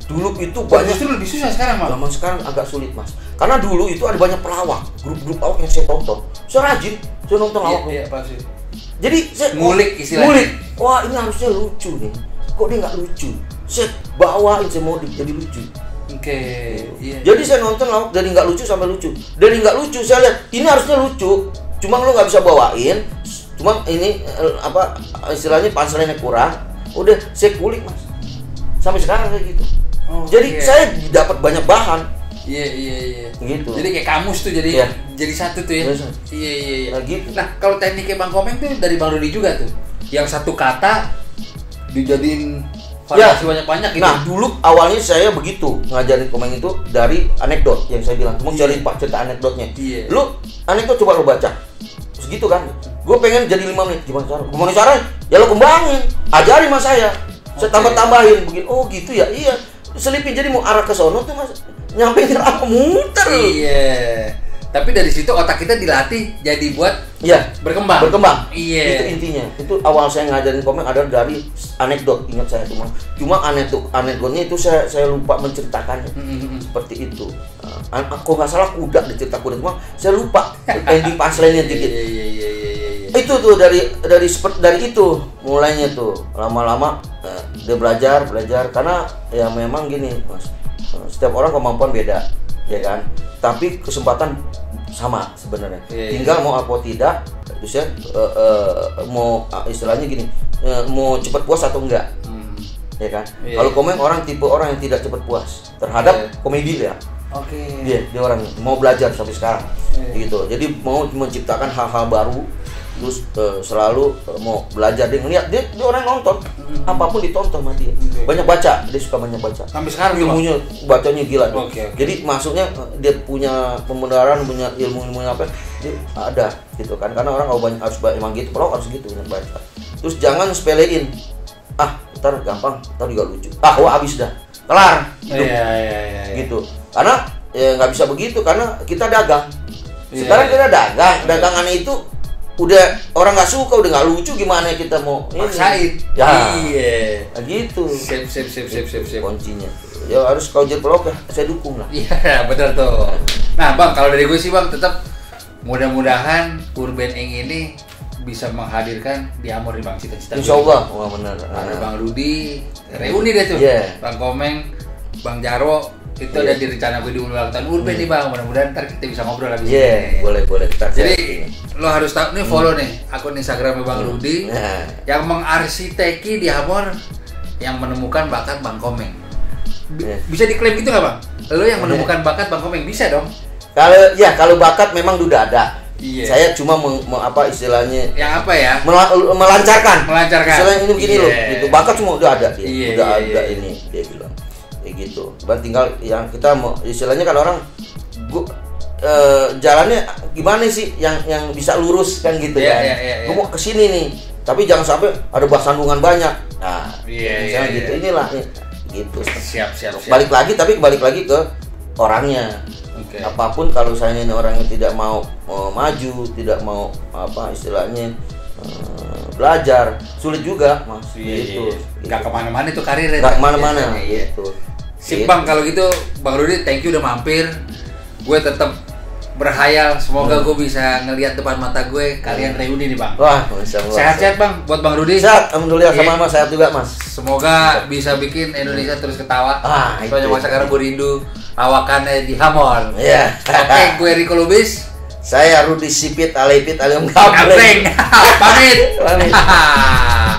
Dulu itu Banyak banyak. justru lebih susah sekarang, Bang. Zaman sekarang agak sulit, Mas. Karena dulu itu ada banyak pelawak, grup-grup lawak yang saya tonton. Saya rajin, saya nonton lawak. Iya, pasti. Jadi saya Ngulik istilahnya. Ngulik. Wah, ini harusnya lucu nih. Kok dia nggak lucu? Saya bawain, saya modif jadi lucu. Oke, iya. Jadi saya nonton lawak dari nggak lucu sampai lucu. Dari nggak lucu saya lihat ini harusnya lucu. Cuma lo nggak bisa bawain. Cuma ini apa istilahnya punchline-nya kurang. Udah saya kulik, Mas. Sampai sekarang kayak gitu. Oh, Jadi iya. saya dapat banyak bahan. Iya. Gitu. Jadi kayak kamus tuh Iya. jadi satu tuh ya. Iya. Iya. Nah, gitu. Nah, kalau tekniknya Bang Komeng tuh dari Bang Rudi juga tuh. Yang satu kata dijadiin variasi banyak-banyak gitu. Nah, dulu awalnya saya begitu ngajarin Komeng itu dari anekdot yang saya bilang. Cuma cari cerita anekdotnya. Iya. Lu anekdot coba lu baca. Segitu kan. Gue pengen jadi 5 menit. Gimana caranya? Ya lu kembangin. Ajarin sama saya. Saya tambah-tambahin begini. Oh, gitu ya. Iya. Selipin jadi mau arah ke sono tuh, Mas. Nyampe apa muter. Iya. Tapi dari situ otak kita dilatih jadi buat Iya, berkembang. Itu Iya. intinya. Itu awal saya ngajarin Komeng adalah dari anekdot. Ingat saya cuma anekdotnya itu saya lupa menceritakannya. Seperti itu. Kok nggak salah kuda dicerita kuda, cuma saya lupa ending punchline-nya dikit. Iya. Itu tuh dari itu mulainya tuh lama-lama dia belajar karena ya memang gini, Mas. Setiap orang kemampuan beda, ya kan? Tapi kesempatan sama sebenarnya. Tinggal mau apa tidak, terus ya mau istilahnya gini, mau cepat puas atau enggak. Ya kan? Kalau Komeng tipe orang yang tidak cepat puas terhadap komedi ya. Oke. Dia orang mau belajar sampai sekarang. Gitu. Jadi mau menciptakan hal-hal baru, terus selalu mau belajar. Dia ngeliat dia orang nonton, apapun ditonton sama dia. Banyak baca, dia suka banyak baca. Sampai sekarang ilmunya bacanya gila. Oke. Jadi maksudnya dia punya pembenaran, punya ilmu apa? Dia ada gitu kan. Karena orang harus emang gitu, kalau harus gitu banyak baca. Terus jangan sepelein. Ntar gampang, ntar juga lucu. Wah habis dah, kelar. Iya. Gitu. Karena ya nggak bisa begitu karena kita dagang. Sekarang kita dagangannya itu udah orang nggak suka, udah nggak lucu, gimana kita mau maksain. Ya. Iya. Nah, gitu. Sip. Kuncinya. Ya harus kau jadi pelok ya, saya dukung lah. Iya, benar tuh. Nah, Bang, kalau dari gue sih, Bang, tetap mudah-mudahan Urban Ink ini bisa menghadirkan di Amor nih, Bang, cita-cita. Insyaallah. Wah benar. Ada Bang Rudi, reuni deh tuh. Bang Komeng, Bang Jarwo, itu ada di rencana gue di ulang tahun Urban nih, Bang. Mudah-mudahan ntar kita bisa ngobrol lagi. Boleh kita. Jadi lo harus tahu nih, follow nih akun Instagramnya Bang Rudi yang mengarsiteki di Amor yang menemukan bakat Bang Komeng. Bisa diklaim gitu nggak, Bang? Lo yang menemukan bakat Bang Komeng, bisa dong? Kalau bakat memang udah ada. Iya. Saya cuma apa istilahnya? Yang apa ya? Melancarkan. Melancarkan. Istilahnya ini begini loh. Gitu. Bakat semua udah ada dia. Iya. Ini dia bilang. Kayak gitu. Cuman tinggal yang kita mau istilahnya kan orang jalannya gimana sih yang bisa lurus kan gitu kan. Gue mau kesini nih. Tapi jangan sampai ada bahas sandungan banyak. Nah, misalnya gitu. Inilah gitu. Siap. Balik lagi ke orangnya. Apapun kalau saya ini orangnya tidak mau maju, tidak mau apa istilahnya belajar, sulit juga, Mas. Gitu. Gak kemana-mana itu karirnya. Gak kemana-mana. Gitu. Sip, Bang, kalau gitu Bang Rudi, thank you udah mampir. Gue tetap berhayal, semoga gue bisa ngelihat depan mata gue kalian reuni nih, Bang. Wah, masyaallah. Sehat-sehat, Bang, buat Bang Rudi. Sehat, alhamdulillah. Sama sehat juga, Mas. Semoga bisa bikin Indonesia terus ketawa. Soalnya masa sekarang gue rindu lawakannya di Hamon. Iya. Oke, gue Rico Lubis. Saya Rudi Sipit Alepit Alium Gabreng. Pamit.